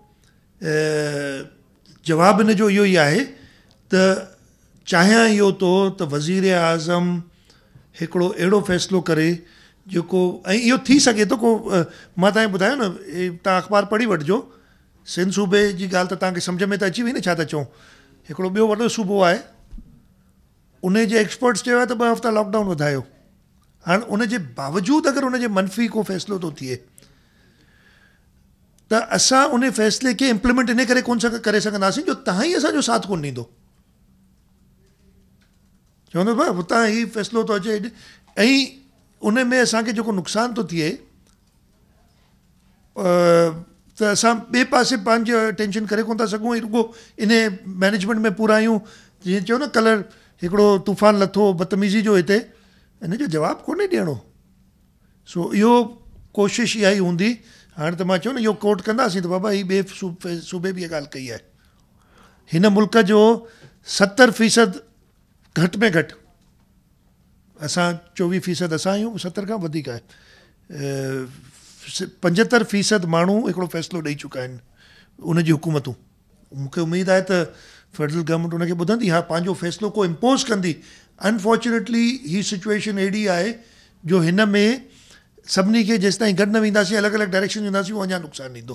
जवाबु हिन जो इहो ई आहे त चाहियां इहो थो त वज़ीर आज़म हिकिड़ो अहिड़ो फ़ैसिलो करे जेको, ऐं इहो थी सघे थो को मां तव्हांखे ॿुधायो न, तव्हां अख़बार पढ़ी वठिजो, सिंध सूबे जी ॻाल्हि त तव्हांखे सम्झ में त अची वई न छा था चऊं। हिकिड़ो ॿियो वॾो सूबो आहे, उन जे एक्सपर्ट्स चयो आहे त ॿ हफ़्ता लॉकडाउन वधायो। हाणे उन जे बावजूदि अगरि उन जे मनफ़ी को फ़ैसिलो थो थिए त असां उन फ़ैसिले खे इम्प्लीमेंट इन करे कोन करे सघंदासीं जो तव्हां ई असांजो साथ कोन ॾींदो। चवंदो भाउ हुतां ही फ़ैसिलो थो अचे, ऐं उन में असांखे जेको नुक़सानु थो थिए त असां ॿिए पासे पंहिंजो टेंशन करे कोन था सघूं, ऐं रुगो इन मैनेजमेंट में पूरा आहियूं। जीअं चयो न कल्ह हिकिड़ो तूफ़ान लथो बदतमीज़ी जो हिते, इन जो जवाबु कोन्हे ॾियणो। सो इहो कोशिशि इहा ई हूंदी। हाणे त मां चयो न इहो कोट कंदासीं त बाबा हीअ ॿिए सूबे सूबे बि इहा ॻाल्हि कई आहे। हिन मुल्क जो सतरि फ़ीसद घटि में घटि, असां चोवीह फ़ीसद असां आहियूं, सतरि खां वधीक आहे, पंजहतरि फ़ीसद माण्हू हिकिड़ो फ़ैसिलो ॾेई चुका आहिनि उन जी हुकूमतूं। मूंखे उमेदु आहे त फेडरल गवर्नमेंट उनखे ॿुधंदी, हा पंहिंजो फ़ैसिलो को इम्पोज़ कंदी। अनफॉर्चुनेटली हीअ सिचुएशन अहिड़ी आहे जो हिन में सभिनी खे जेसि ताईं गॾु न वेंदासीं, अलॻि अलॻि डायरेक्शन वेंदासीं, उहो अञा नुक़सानु ॾींदो।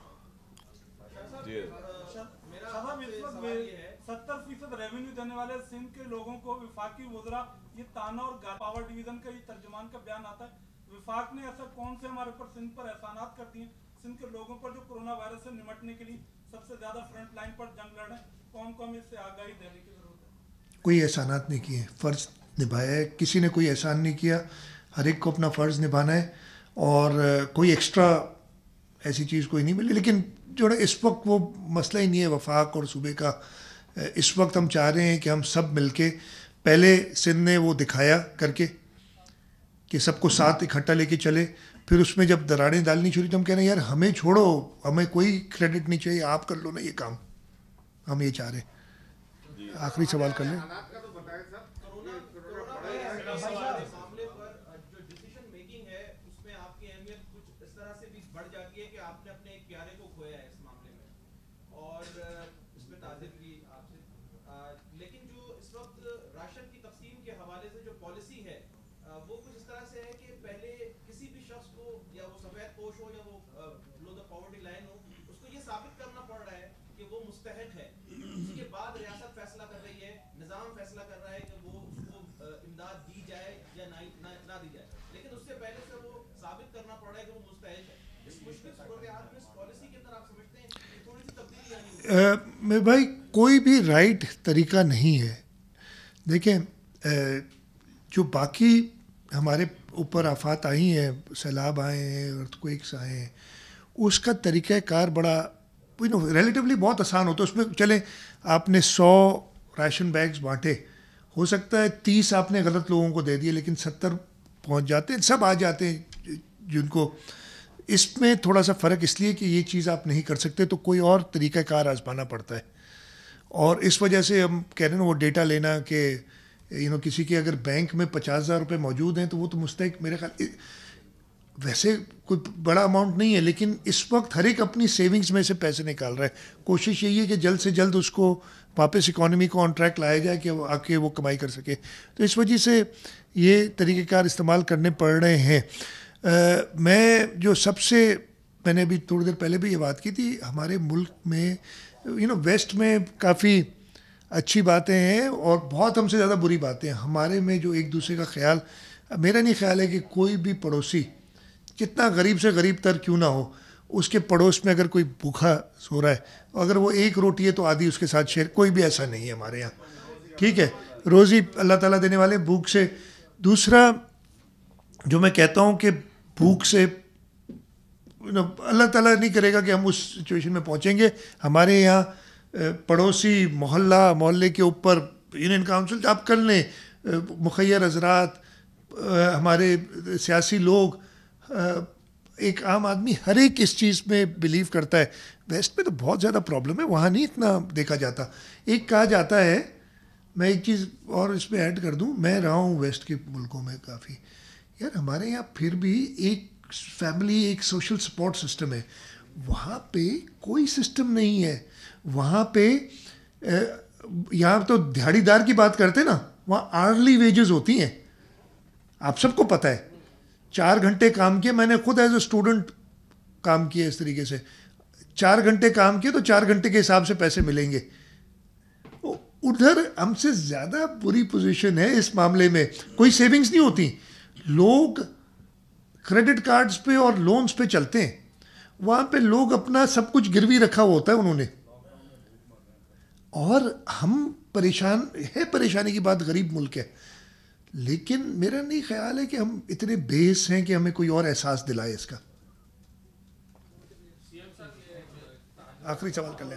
सत्तर फीसद रेवेन्यू देने वाले सिंध के लोगों को विफाकी वज़रा, ये ताना और पावर डिवीजन का ये तर्जुमान का बयान आता है। विफाक ने ऐसा कौन से हमारे ऊपर सिंध पर एहसानात कर दिए, सिंध के लोगों पर जो कोरोना वायरस से निपटने के लिए सबसे ज्यादा फ्रंट लाइन पर जंग लड़ रहे हैं, कौन को हमें इससे आगाही देने की जरूरत है? कोई एहसानात नहीं किए, फ़र्ज़ निभाया है, किसी ने कोई एहसान नहीं किया, हर एक को अपना फ़र्ज़ निभाना है, और कोई एक्स्ट्रा ऐसी चीज़ कोई नहीं मिली। लेकिन जो है इस वक्त वो मसला ही नहीं है वफाक और सूबे का। इस वक्त हम चाह रहे हैं कि हम सब मिलके, पहले सिंध ने वो दिखाया करके कि सबको साथ इकट्ठा लेके चले, फिर उसमें जब दरारें डालनी शुरू तो हम कह रहे हैं यार हमें छोड़ो, हमें कोई क्रेडिट नहीं चाहिए, आप कर लो ना ये काम, हम ये चाह रहे हैं। आखिरी सवाल कर लें। मेरे भाई कोई भी राइट तरीका नहीं है। देखें जो बाकी हमारे ऊपर आफात आई हैं, सैलाब आए हैं, अर्थक्वेक्स आए हैं, उसका तरीक़ाकार बड़ा यू नो रिलेटिवली बहुत आसान होता है। उसमें चलें आपने सौ राशन बैग्स बांटे, हो सकता है तीस आपने गलत लोगों को दे दिए, लेकिन सत्तर पहुंच जाते हैं, सब आ जाते हैं जिनको। इसमें थोड़ा सा फ़र्क इसलिए कि ये चीज़ आप नहीं कर सकते तो कोई और तरीक़ाकार आजमाना पड़ता है, और इस वजह से हम कह रहे हैं ना वो डेटा लेना कि यू नो किसी के अगर बैंक में पचास हज़ार रुपये मौजूद हैं तो वो तो मुस्तहिक, मेरे ख्याल वैसे कोई बड़ा अमाउंट नहीं है, लेकिन इस वक्त हर एक अपनी सेविंग्स में से पैसे निकाल रहा है। कोशिश यही है कि जल्द से जल्द उसको वापस इकॉनमी को ऑन ट्रैक लाया जाए कि आके वो कमाई कर सके। तो इस वजह से ये तरीक़ेकार इस्तेमाल करने पड़ रहे हैं। Uh, मैं जो सबसे, मैंने अभी थोड़ी देर पहले भी ये बात की थी, हमारे मुल्क में यू नो वेस्ट में काफ़ी अच्छी बातें हैं और बहुत हमसे ज़्यादा बुरी बातें हैं। हमारे में जो एक दूसरे का ख्याल, मेरा नहीं ख्याल है कि कोई भी पड़ोसी कितना गरीब से गरीब तर क्यों ना हो, उसके पड़ोस में अगर कोई भूखा सो रहा है, अगर वो एक रोटी है तो आधी उसके साथ शेयर, कोई भी ऐसा नहीं है हमारे यहाँ, ठीक है। रोज़ी अल्लाह ताला देने वाले, भूख से। दूसरा जो मैं कहता हूँ कि भूख से अल्लाह ताला नहीं करेगा कि हम उस सिचुएशन में पहुँचेंगे। हमारे यहाँ पड़ोसी मोहल्ला मोहल्ले के ऊपर यूनियन काउंसिल आप कर लें, मुखैर हजरात, हमारे सियासी लोग, एक आम आदमी, हर एक इस चीज़ में बिलीव करता है। वेस्ट में तो बहुत ज़्यादा प्रॉब्लम है, वहाँ नहीं इतना देखा जाता। एक कहा जाता है, میں ایک چیز اور اس پہ ایڈ کر دوں, میں رہا ہوں ویسٹ کے ملکوں میں کافی, یار ہمارے یہاں پھر بھی ایک فیملی, ایک سوشل سپورٹ سسٹم ہے. وہاں پہ کوئی سسٹم نہیں ہے. وہاں پہ یہاں تو دیہڑی دار کی بات کرتے نا, وہاں آرلی ویجز ہوتی ہیں, آپ سب کو پتہ ہے. چار گھنٹے کام کیے, میں نے خود ایز اے اسٹوڈنٹ کام کیا اس طریقے سے, چار گھنٹے کام کیے تو چار گھنٹے کے حساب سے پیسے ملیں گے. ادھر ہم سے زیادہ بری پوزیشن ہے اس معاملے میں, کوئی سیونگز نہیں ہوتی, لوگ کریڈٹ کارڈز پہ اور لونز پہ چلتے ہیں. وہاں پہ لوگ اپنا سب کچھ گروی رکھا ہوا ہوتا ہے انہوں نے, اور ہم پریشان ہے. پریشانی کی بات, غریب ملک ہے, لیکن میرا نہیں خیال ہے کہ ہم اتنے بیس ہیں کہ ہمیں کوئی اور احساس دلائے اس کا. آخری سوال کر لیں.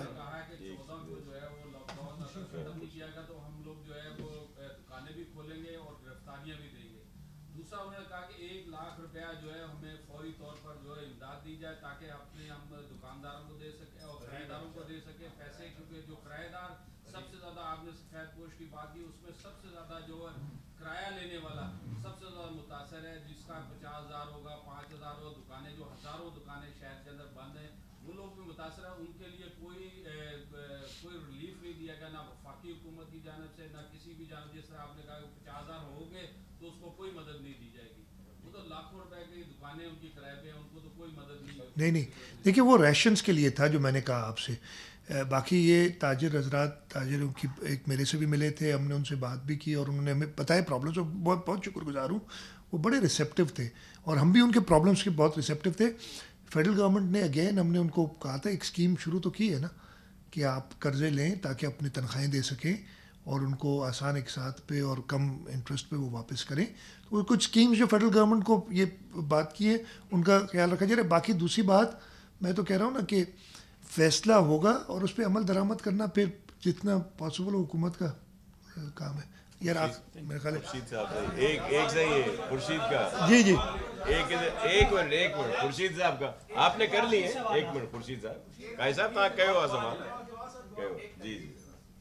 تاکہ اپنے ہم دکانداروں کو دے سکیں اور کرایہ داروں کو دے سکیں پیسے, کیونکہ جو کرایہ دار سب سے زیادہ, آپ نے سفید پوش کی بات کی, اس میں سب سے زیادہ جو ہے کرایہ لینے والا سب سے زیادہ متاثر ہے, جس کا پچاس ہزار ہوگا, پانچ ہزار ہوگا. دکانیں جو ہزاروں دکانیں شہر کے اندر بند ہیں, وہ لوگ بھی متاثر ہیں. ان کے لیے کوئی کوئی ریلیف نہیں دیا گیا, نہ وفاقی حکومت کی جانب سے نہ کسی بھی جانب. جس طرح آپ نے کہا کہ پچاس ہزار ہو گے تو اس کو کوئی مدد نہیں دی جائے گی. وہ تو لاکھوں روپے کی دکانیں ان کی کرائے پہ ہیں, ان کو تو کوئی مدد نہیں. نہیں نہیں دیکھیے, وہ ریشنز کے لیے تھا جو میں نے کہا آپ سے. باقی یہ تاجر حضرات, تاجروں کی ایک میرے سے بھی ملے تھے, ہم نے ان سے بات بھی کی اور انہوں نے ہمیں بتائے پرابلمس, اور بہت بہت شکر گزار ہوں, وہ بڑے ریسیپٹیو تھے اور ہم بھی ان کے پرابلمس کے بہت ریسیپٹیو تھے. فیڈرل گورنمنٹ نے اگین, ہم نے ان کو کہا تھا, ایک اسکیم شروع تو کی ہے نا کہ آپ قرضے لیں تاکہ اپنی تنخواہیں دے سکیں اور ان کو آسان ایک ساتھ پہ اور کم انٹرسٹ پہ وہ واپس کریں. تو کچھ اسکیمز جو فیڈرل گورنمنٹ کو یہ بات کی ہے, ان کا خیال رکھا جائے. باقی دوسری بات میں تو کہہ رہا ہوں نا کہ فیصلہ ہوگا اور اس پہ عمل درآمد کرنا پھر جتنا پاسبل ہو حکومت کا کام ہے. یار آپ میرے خیال ہے ایک ایک صحیح ہے خورشید کا. جی جی ایک ایک منٹ ایک منٹ خورشید صاحب کا آپ نے کر لی ہے. ایک منٹ خورشید صاحب, کائی صاحب تاں کہو آ سوال کہو. جی جی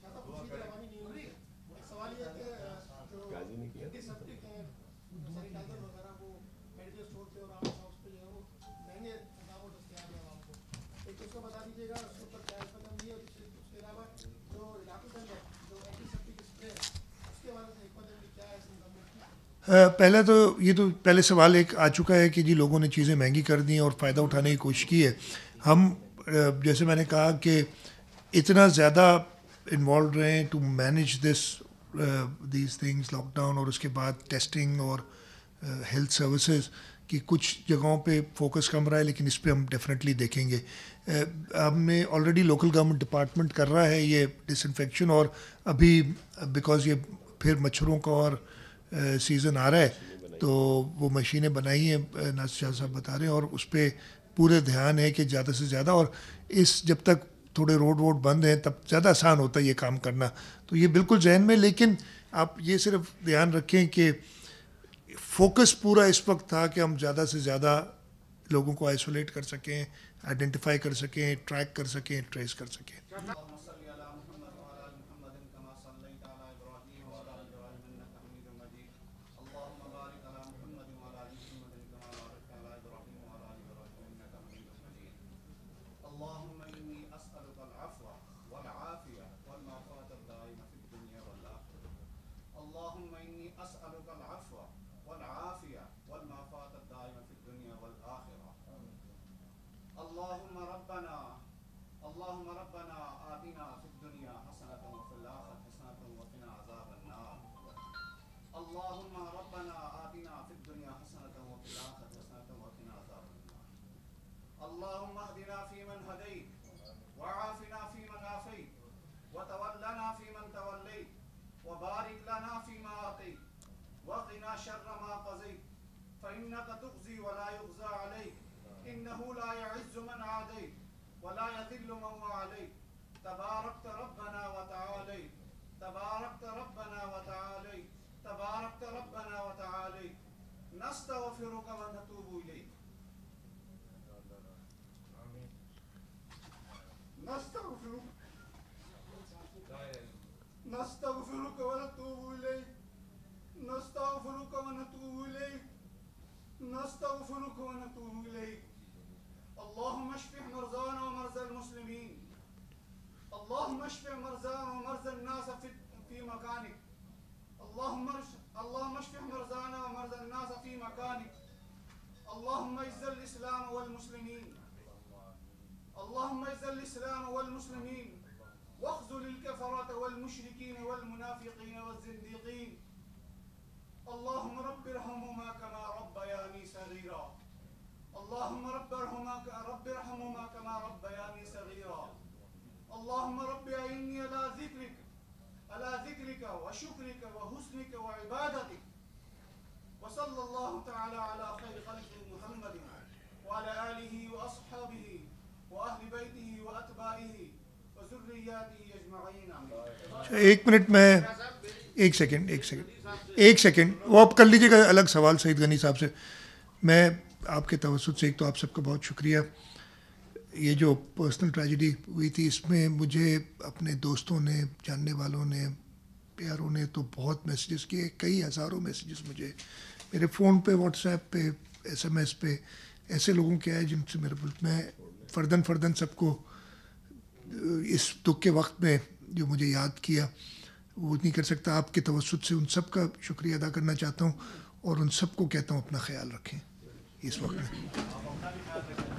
پہلے تو یہ تو پہلے سوال ایک آ چکا ہے کہ جی لوگوں نے چیزیں مہنگی کر دی ہیں اور فائدہ اٹھانے کی کوشش کی ہے. ہم جیسے میں نے کہا کہ اتنا زیادہ انوالوڈ رہے to manage this these things, lock down اور اس کے بعد ٹیسٹنگ اور ہیلتھ سروسز کی کچھ جگہوں پہ فوکس کم رہا ہے, لیکن اس پہ ہم ڈیفینیٹلی دیکھیں گے. ہم نے آلریڈی لوکل گورنمنٹ ڈپارٹمنٹ کر رہا ہے یہ ڈس انفیکشن, اور ابھی بیکاز یہ پھر مچھروں کا اور سیزن آ رہا ہے تو وہ مشینیں بنائی ہیں, ناصر شاہ صاحب بتا رہے ہیں, اور اس پہ پورے دھیان ہے کہ زیادہ سے زیادہ, اور اس جب تک تھوڑے روڈ ووڈ بند ہیں تب زیادہ آسان ہوتا ہے یہ کام کرنا. تو یہ بالکل ذہن میں, لیکن آپ یہ صرف دھیان رکھیں کہ فوکس پورا اس وقت تھا کہ ہم زیادہ سے زیادہ لوگوں کو آئسولیٹ کر سکیں, آئیڈینٹیفائی کر سکیں, ٹریک کر سکیں, ٹریس کر سکیں. اللهم ربنا آتنا في الدنيا حسنة وفي الآخرة حسنة وقنا عذاب النار. اللهم ربنا آتنا في الدنيا حسنة وفي الآخرة حسنة وقنا عذاب النار. اللهم اهدنا فيمن هديت وعافنا فيمن عافيت وتولنا فيمن توليت وبارك لنا فيما أعطيت وقنا شر ما قضيت فإنك تقضي ولا يقضى عليك إنه لا يعز من عاديت ولا يذل من واليت. تباركت ربنا وتعاليت تباركت ربنا وتعاليت تباركت ربنا وتعاليت. نستغفرك ونتوب إليك. نستغفرك نستغفرك نستغفرك ونتوب إليك نستغفرك ونتوب إليك اللهم اشف مرضانا ومرضى المسلمين اللهم اشف مرضانا ومرضى الناس في في مكانك اللهم اللهم اشف مرضانا ومرضى الناس في مكانك اللهم اعز الإسلام والمسلمين اللهم اعز الإسلام والمسلمين واخذل الكفرة والمشركين والمنافقين والزنديقين اللهم رب ارحمهما كما ربياني صغيرا اللهم رب ارحمهما رب ارحمهما كما ربياني صغيرا اللهم رب أعني على ذكرك على ذكرك وشكرك وحسنك وعبادتك وصلى الله تعالى على خير خلق محمد وعلى آله وأصحابه وأهل بيته وأتباعه وذرياته أجمعين آمين. ایک منٹ میں ایک سیکنڈ ایک سیکنڈ ایک سیکنڈ وہ آپ کر لیجیے گا الگ سوال سعید غنی صاحب سے. میں آپ کے توسط سے ایک تو آپ سب کا بہت شکریہ. یہ جو پرسنل ٹریجڈی ہوئی تھی اس میں مجھے اپنے دوستوں نے جاننے والوں نے پیاروں نے تو بہت میسیجز کیے, کئی ہزاروں میسیجز مجھے میرے فون پہ واٹس ایپ پہ ایس ایم ایس پہ ایسے لوگوں کے آئے جن سے میرے میں فردن فردن سب کو اس دکھ کے وقت میں جو مجھے یاد کیا وہ نہیں کر سکتا. آپ کے توسط سے ان سب کا شکریہ ادا کرنا چاہتا ہوں اور ان سب کو کہتا ہوں اپنا خیال رکھیں اس وقت میں.